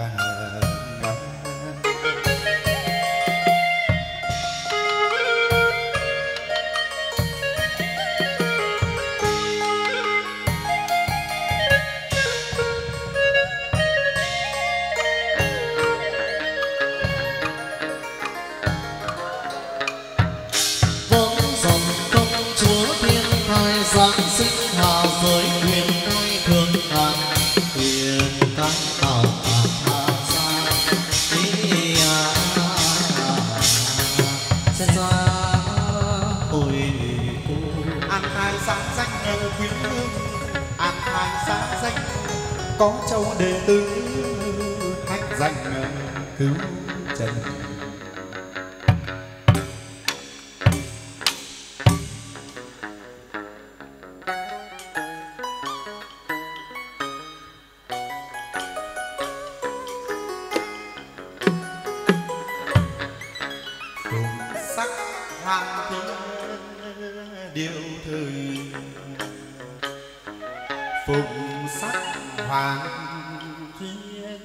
Giáng sinh hà giới huyền nơi thương ngàn huyền các tàu hà xa đi à sẽ ra hồi cô an hai sáng danh ở quý hương, an hai sáng danh có châu đệ tử hát danh cứu trần. Sắc hoàng thiên điều thời phụng sắc hoàng thiên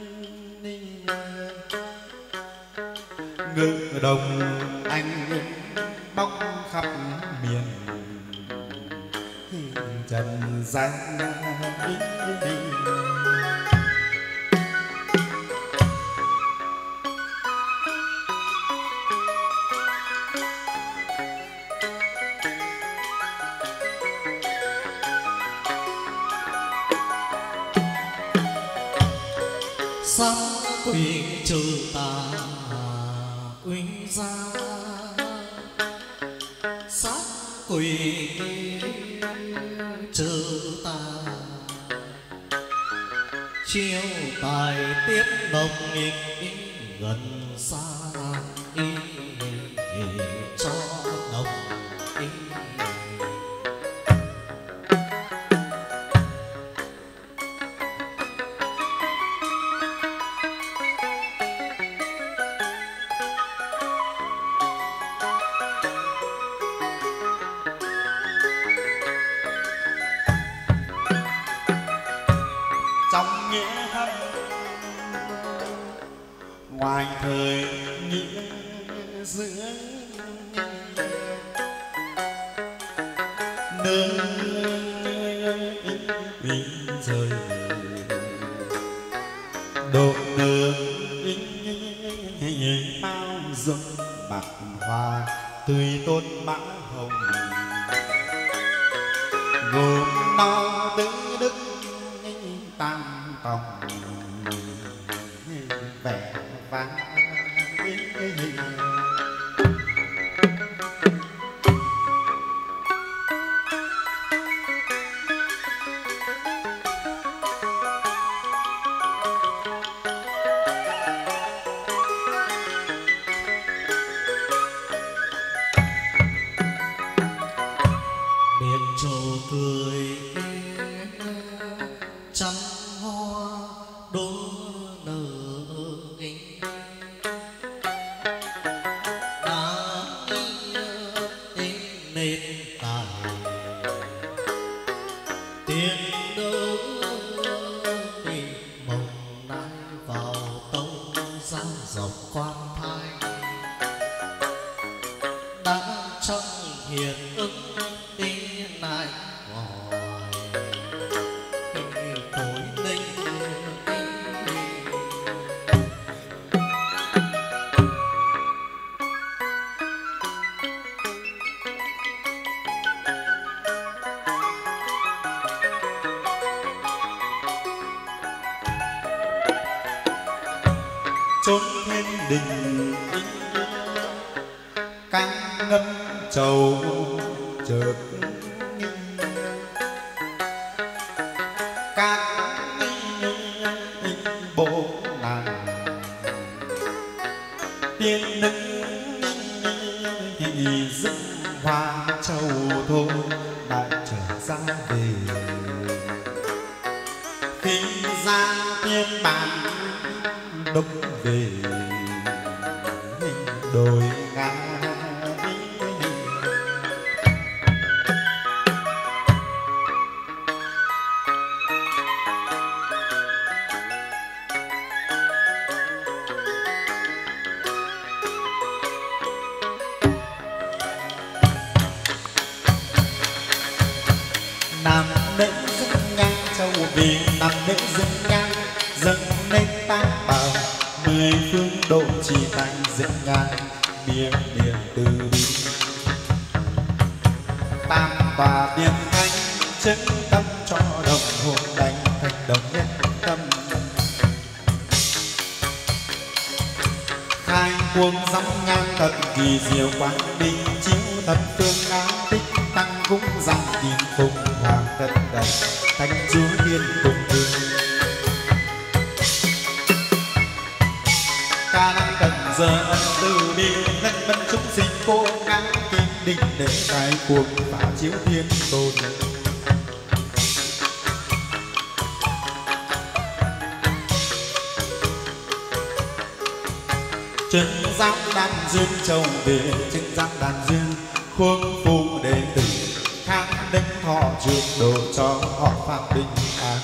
ngự đồng anh bóng khắp miền trần gian. sáng quỳ trừ tà uy ra sát quỳ trừ tà chiêu tài tiếp đồng nghịch gần xa ý cho đồng ý thời nghĩa giữa nương rời độ nương bao dung bạc hoa tươi tốt mã hồng gồm no tứ đức tam tòng vẻ vang chốn thiên đình can ngâm trầu chợt các bộ nàng tiên nữ dâng hoa trầu thôi đại trở ra về khi ra tiên bàn đông về đồi ngang nam nữ dâng nhang châu vì nam nữ dâng nhang dâng lên tam bảo mười phương độ trì thành dâng nhang miệng niệm từ bi tam tòa điện thánh chứng tâm cho đồng hồn đánh thành đồng nhất tâm khai cuồng dòng nhang thật kỳ diệu quang minh chiếu thập phương áo tích tăng cúng dòng tiền phụng hoàng tất đầy thánh chúa thiên cùng thương ca năng cần giờ ân từ bi lân vân chúng sinh cô ngang kim định để đại cuộc phá chiếu thiên tôn chân giáp đan dương châu về chân giáp đan dương khuôn phụ đệ tử khang đinh thọ trường độ cho họ phạm bình an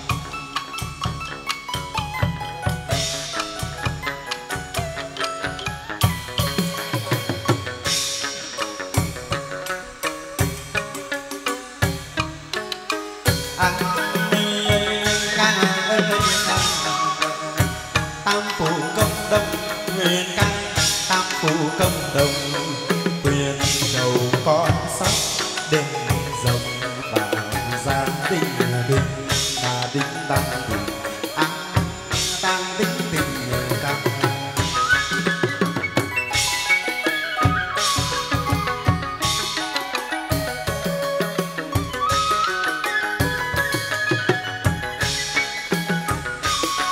tam phủ công đông nguyên căn tam phủ công đông quyền đầu con sóc đêm rồng và gia đình đình và đình tam đình ăn tam đình tình tam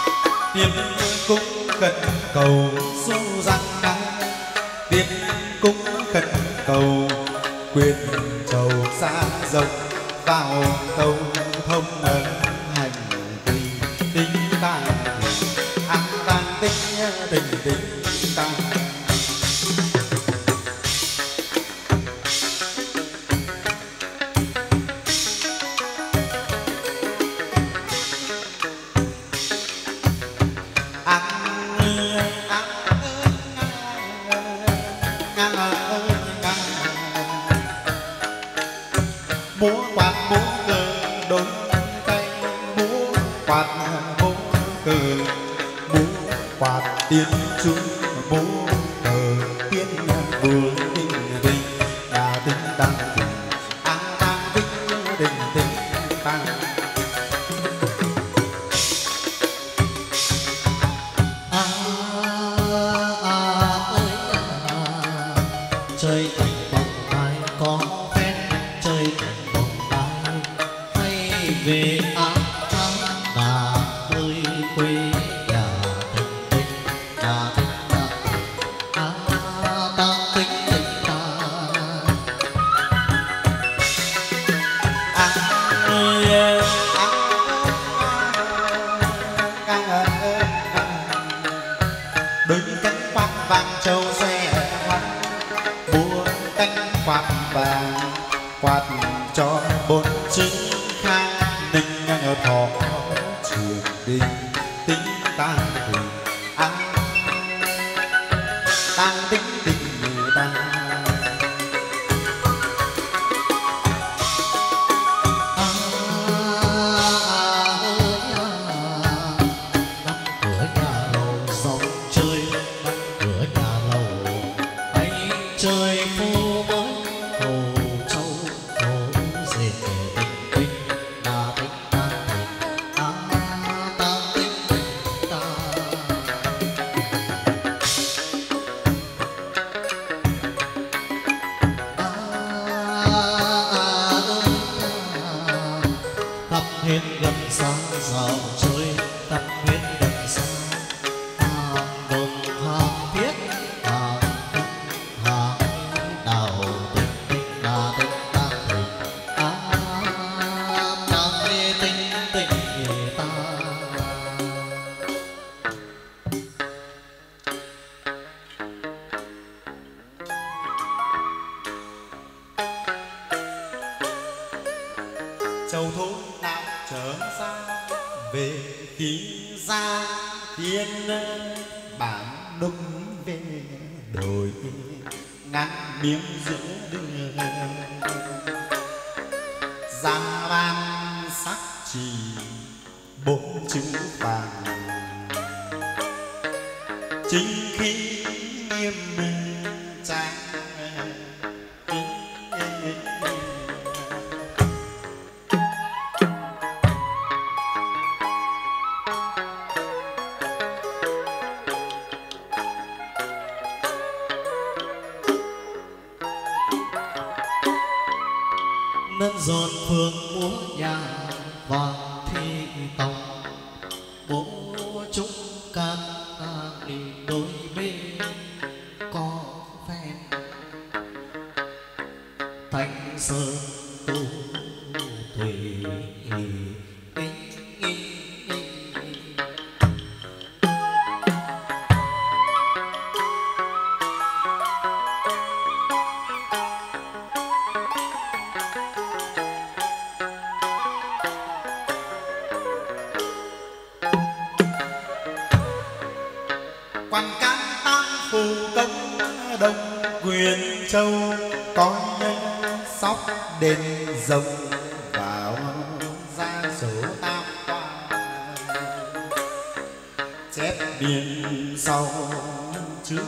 tiên cũng cần cầu du răng nắng tiên cung múa quạt múa cờ đôi tay múa quạt múa cờ múa quạt tiên trung múa cờ tiên vương đình đình đà tinh tăng đình a tăng tinh đình đình tăng a a ơi à, chơi cảnh bồng tai có phép chơi cảnh bồng tai hay về áo trắng đà ơi quê nhà tình tình nhà tình ta a ta tình tình ta a ơi đôi cánh quạt vàng châu xe hoa múa cánh quạt vàng quạt cho bốn chữ khang ninh thọ trường đình tính tang tình an tang tính tình người ta chơi phố mới hồ châu hồ dệt tình tình ta tình ta tình ta ta tình tình ta khắp hết gần xa dạo chơi khắp hết gần xa hàng đồng hàng thiết hàng hàng đào tình tình đà tình ta tình a ta mê tình tình người ta châu thôn nào trở xa về khi ra thiên bản đúng về đồi ngang miếng giữa đường ra ban sắc chỉ bốn chữ vàng chính khí nghiêm trang nâng giòn phương múa nhà vàng thi tòng múa chúng can đi đôi bên có phen thanh sơn tu thủy quan can tam phù công đông quyền châu có sóc đền rồng vào ra số tam quan chép biên sau trước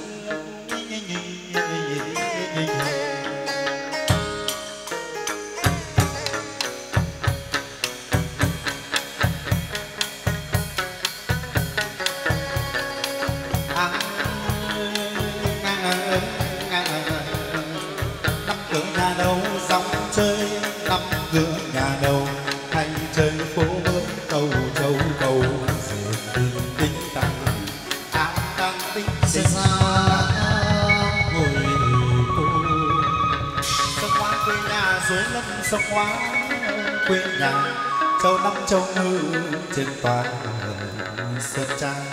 năm cửa nhà đầu dòng chơi năm cửa nhà đầu hay chơi phố bướm cầu châu cầu dệt tình tính tăng áo tăng tính sẽ ra ngồi cô sông hoa quê nhà dưới lâm sông hoa quê nhà châu năm châu ngư trên toàn sơn trang.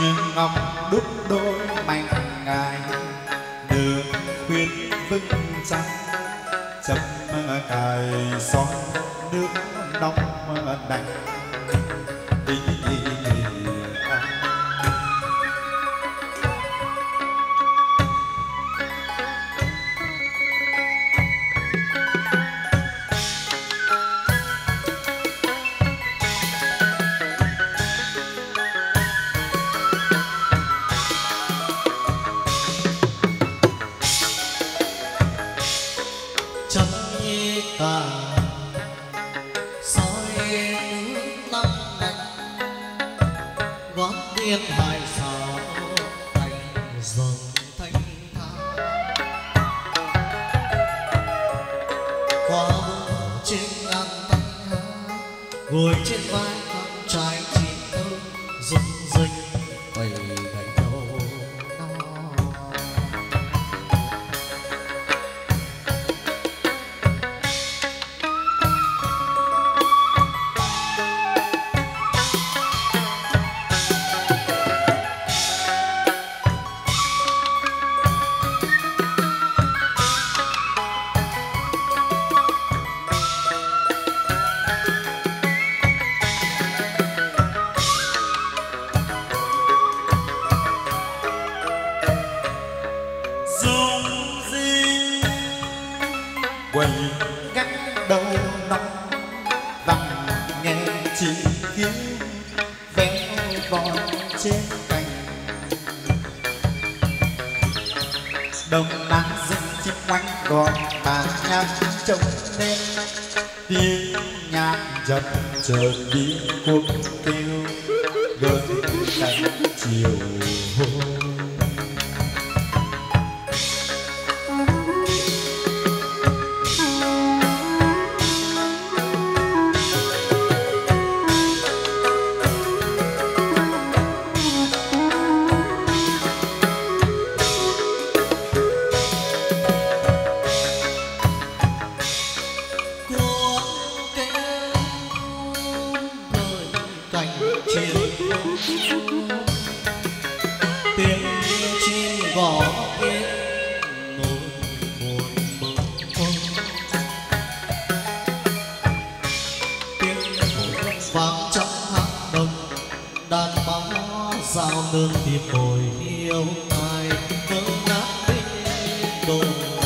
như ngọc đúc đôi mảnh ngài, đường khuyên vững trắng chấm cài son nước nóng đành. ngồi trên vai con trai chín thơ rung rinh vầy gầy đầu non. quầy gác đầu nóng vằng nghe chỉ kiếm véo von trên cành đồng lá rừng chim quanh gòn bà nhạc trông nên tiếng nhạc dập chợt đi cuộc kêu gợi cảnh chiều hôm. Tiếng chim gõ yên nỗi buồn bâng khuâng, tiếng hổ vang trong hang động, đàn bóng giao nương tìm mồi yêu ai vỡ nát bên đồi.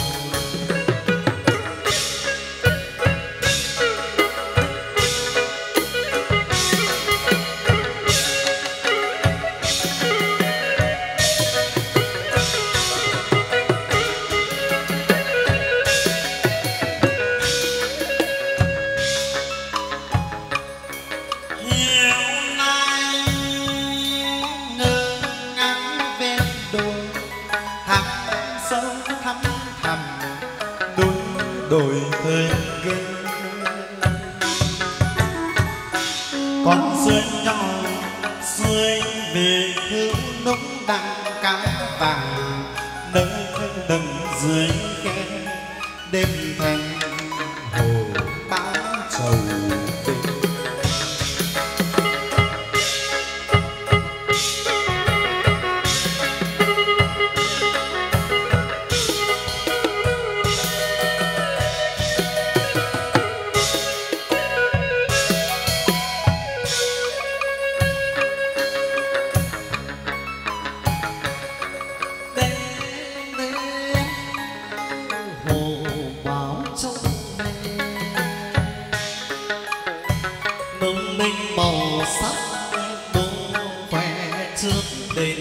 Đổi thời ghê con suối nhỏ suối về hướng nông đăng cá vàng nơi đầm dưới khe đêm thành hồ bão trầu về. Nông minh màu sắc đô khoe trước đền,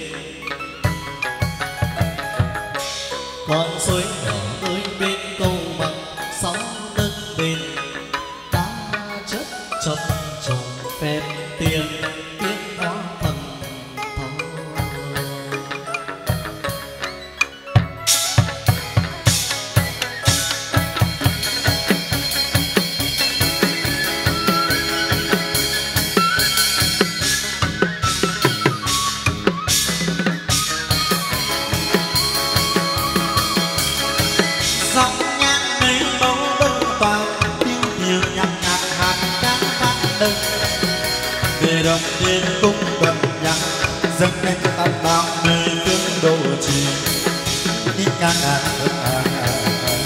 con suối nhỏ đôi bên cầu bằng sóng nước bên đá chất chập trùng phép tiền tiếng hoa thần thơ. Giọng nhạc mấy bóng đông toàn tiếng nhiều nhạc nhạc hạt cát hát đơn về đồng tiên cung bầm nhạc dâng lên tam bảo nơi tướng đô trì đi ngang ngàn à, à, à.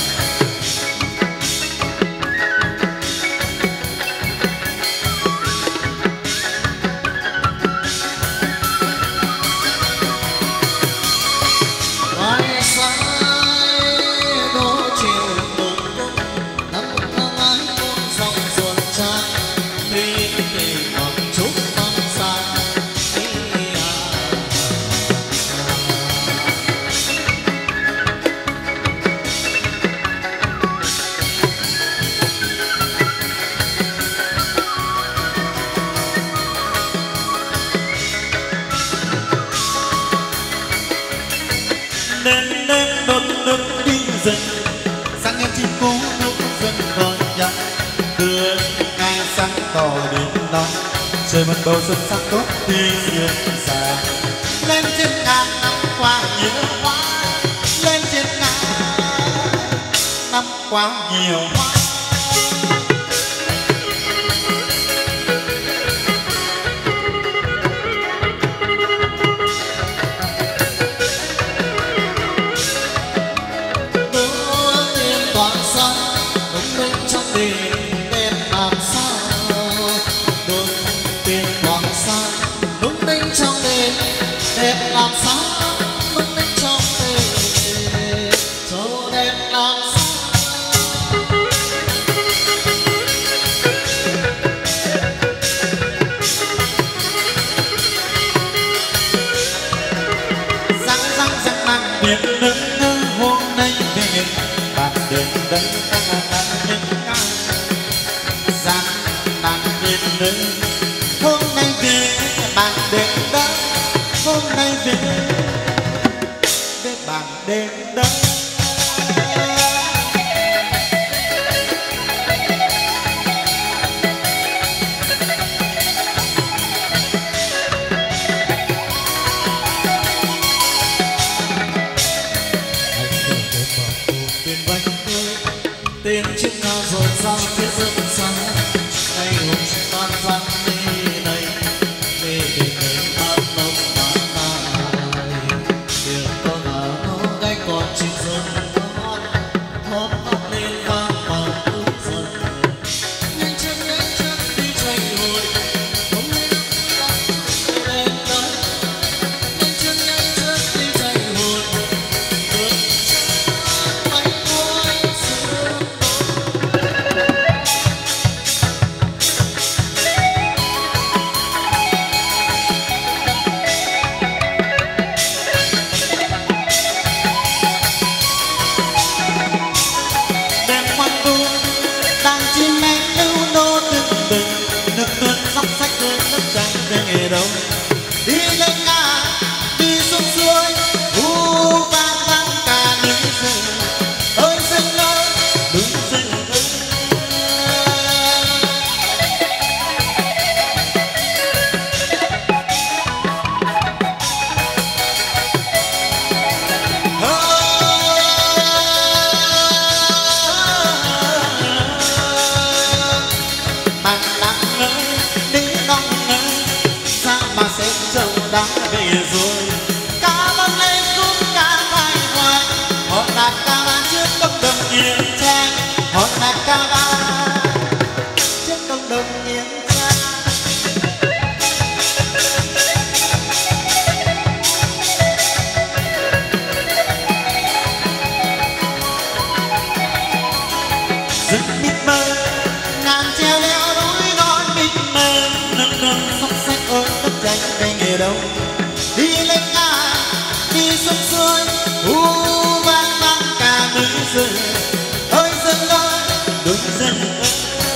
Trời mặt bầu xuân sắc tốt thì duyên già lên trên ngàn năm qua nhiều hoa lên trên ngàn năm qua nhiều hoa làm sao lúc đến trong đời số đẹp làm sao răng răng răng mang biển nước ngơ hôm nay về bạn đến đây ta những răng mang biển nước hôm nay về bạn đến đây hôm nay về để bạn đến đây tiếng chiếc cao rộn ràng phía rừng xa ngày hôm tan vắng đi đây về để đến ban nông bán lại tiếng con ở nó gáy còn chim rừng hót hót hót lên vang bằng ước dần nhanh chân nhanh chân đi tranh hồi không nên lắm lên tới nhanh chân nhanh chân đi tranh hồi bước chân bay cuối sương về đâu đi lên ngả đi xuống suối u vang vang cả núi rừng ơi rừng ơi núi rừng ơi bạn nắng ơi đinh đong ơi mà sẽ châu đã về rồi cá băng lên cũng cá vai hoài họ là cá ba trước công đồng nghiêng trang họ là cá ba trước công đồng nghiêng trang rừng mịt mờ ngàn treo leo núi non mịt mờ nâng nâng sóc sách ơi đất tranh cây nghề đâu đi lên ngả đi xuống suối u vang vang cả núi rừng ơi rừng ơi núi rừng ơi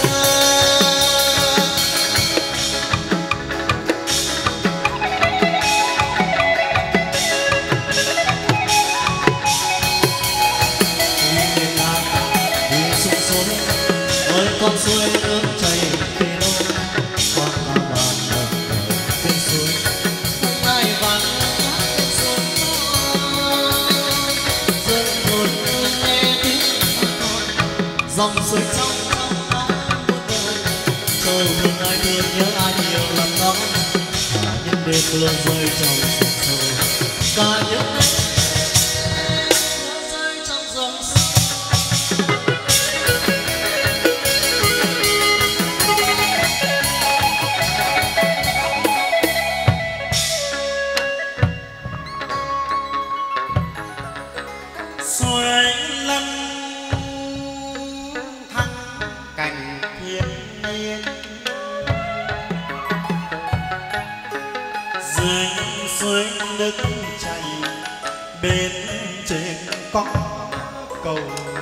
đi lên ngả đi xuống suối ơi con suối nước chảy về đâu con ta bàn ở bên suối không ai vắng suối rừng buồn nghe tiếng dòng suối trong trong trong muôn đời trời thương ai thương nhớ ai nhiều lắm đó những đêm mưa rơi trong sương sâu cả những đêm mưa rơi trong sương sâu. Xuôi lân thăng cảnh thiên nhiên, dưới suối nước chảy bên trên có cầu,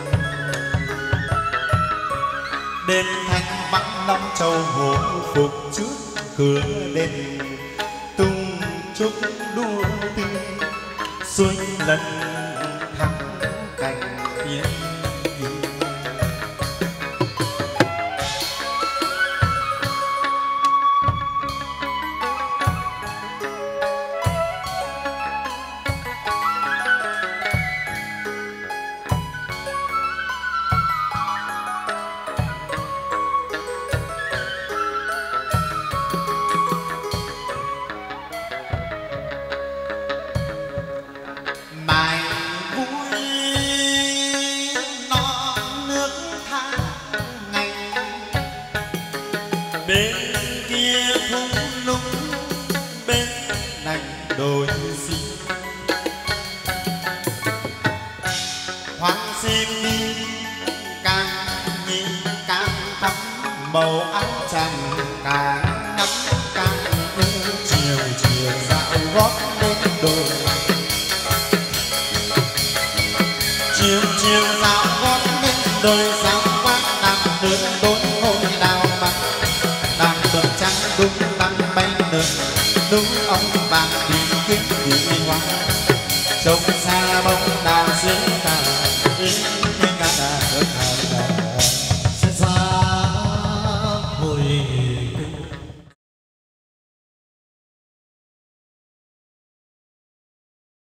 đêm thanh vắng năm châu hồ phục trước cửa đền tung chúc đua tình xuôi lân thăng cảnh thiên nhiên. Bài vui non nước thang ngày, bên kia thung lũng bên này đồi xinh, hoang sim đi càng nhìn càng thắm màu áo tràm càng ngắm càng yêu. Chiều chiều dạo gót bên đồi, chiều chiều dạo gót bên đồi, dạo quán nàng đơn đốn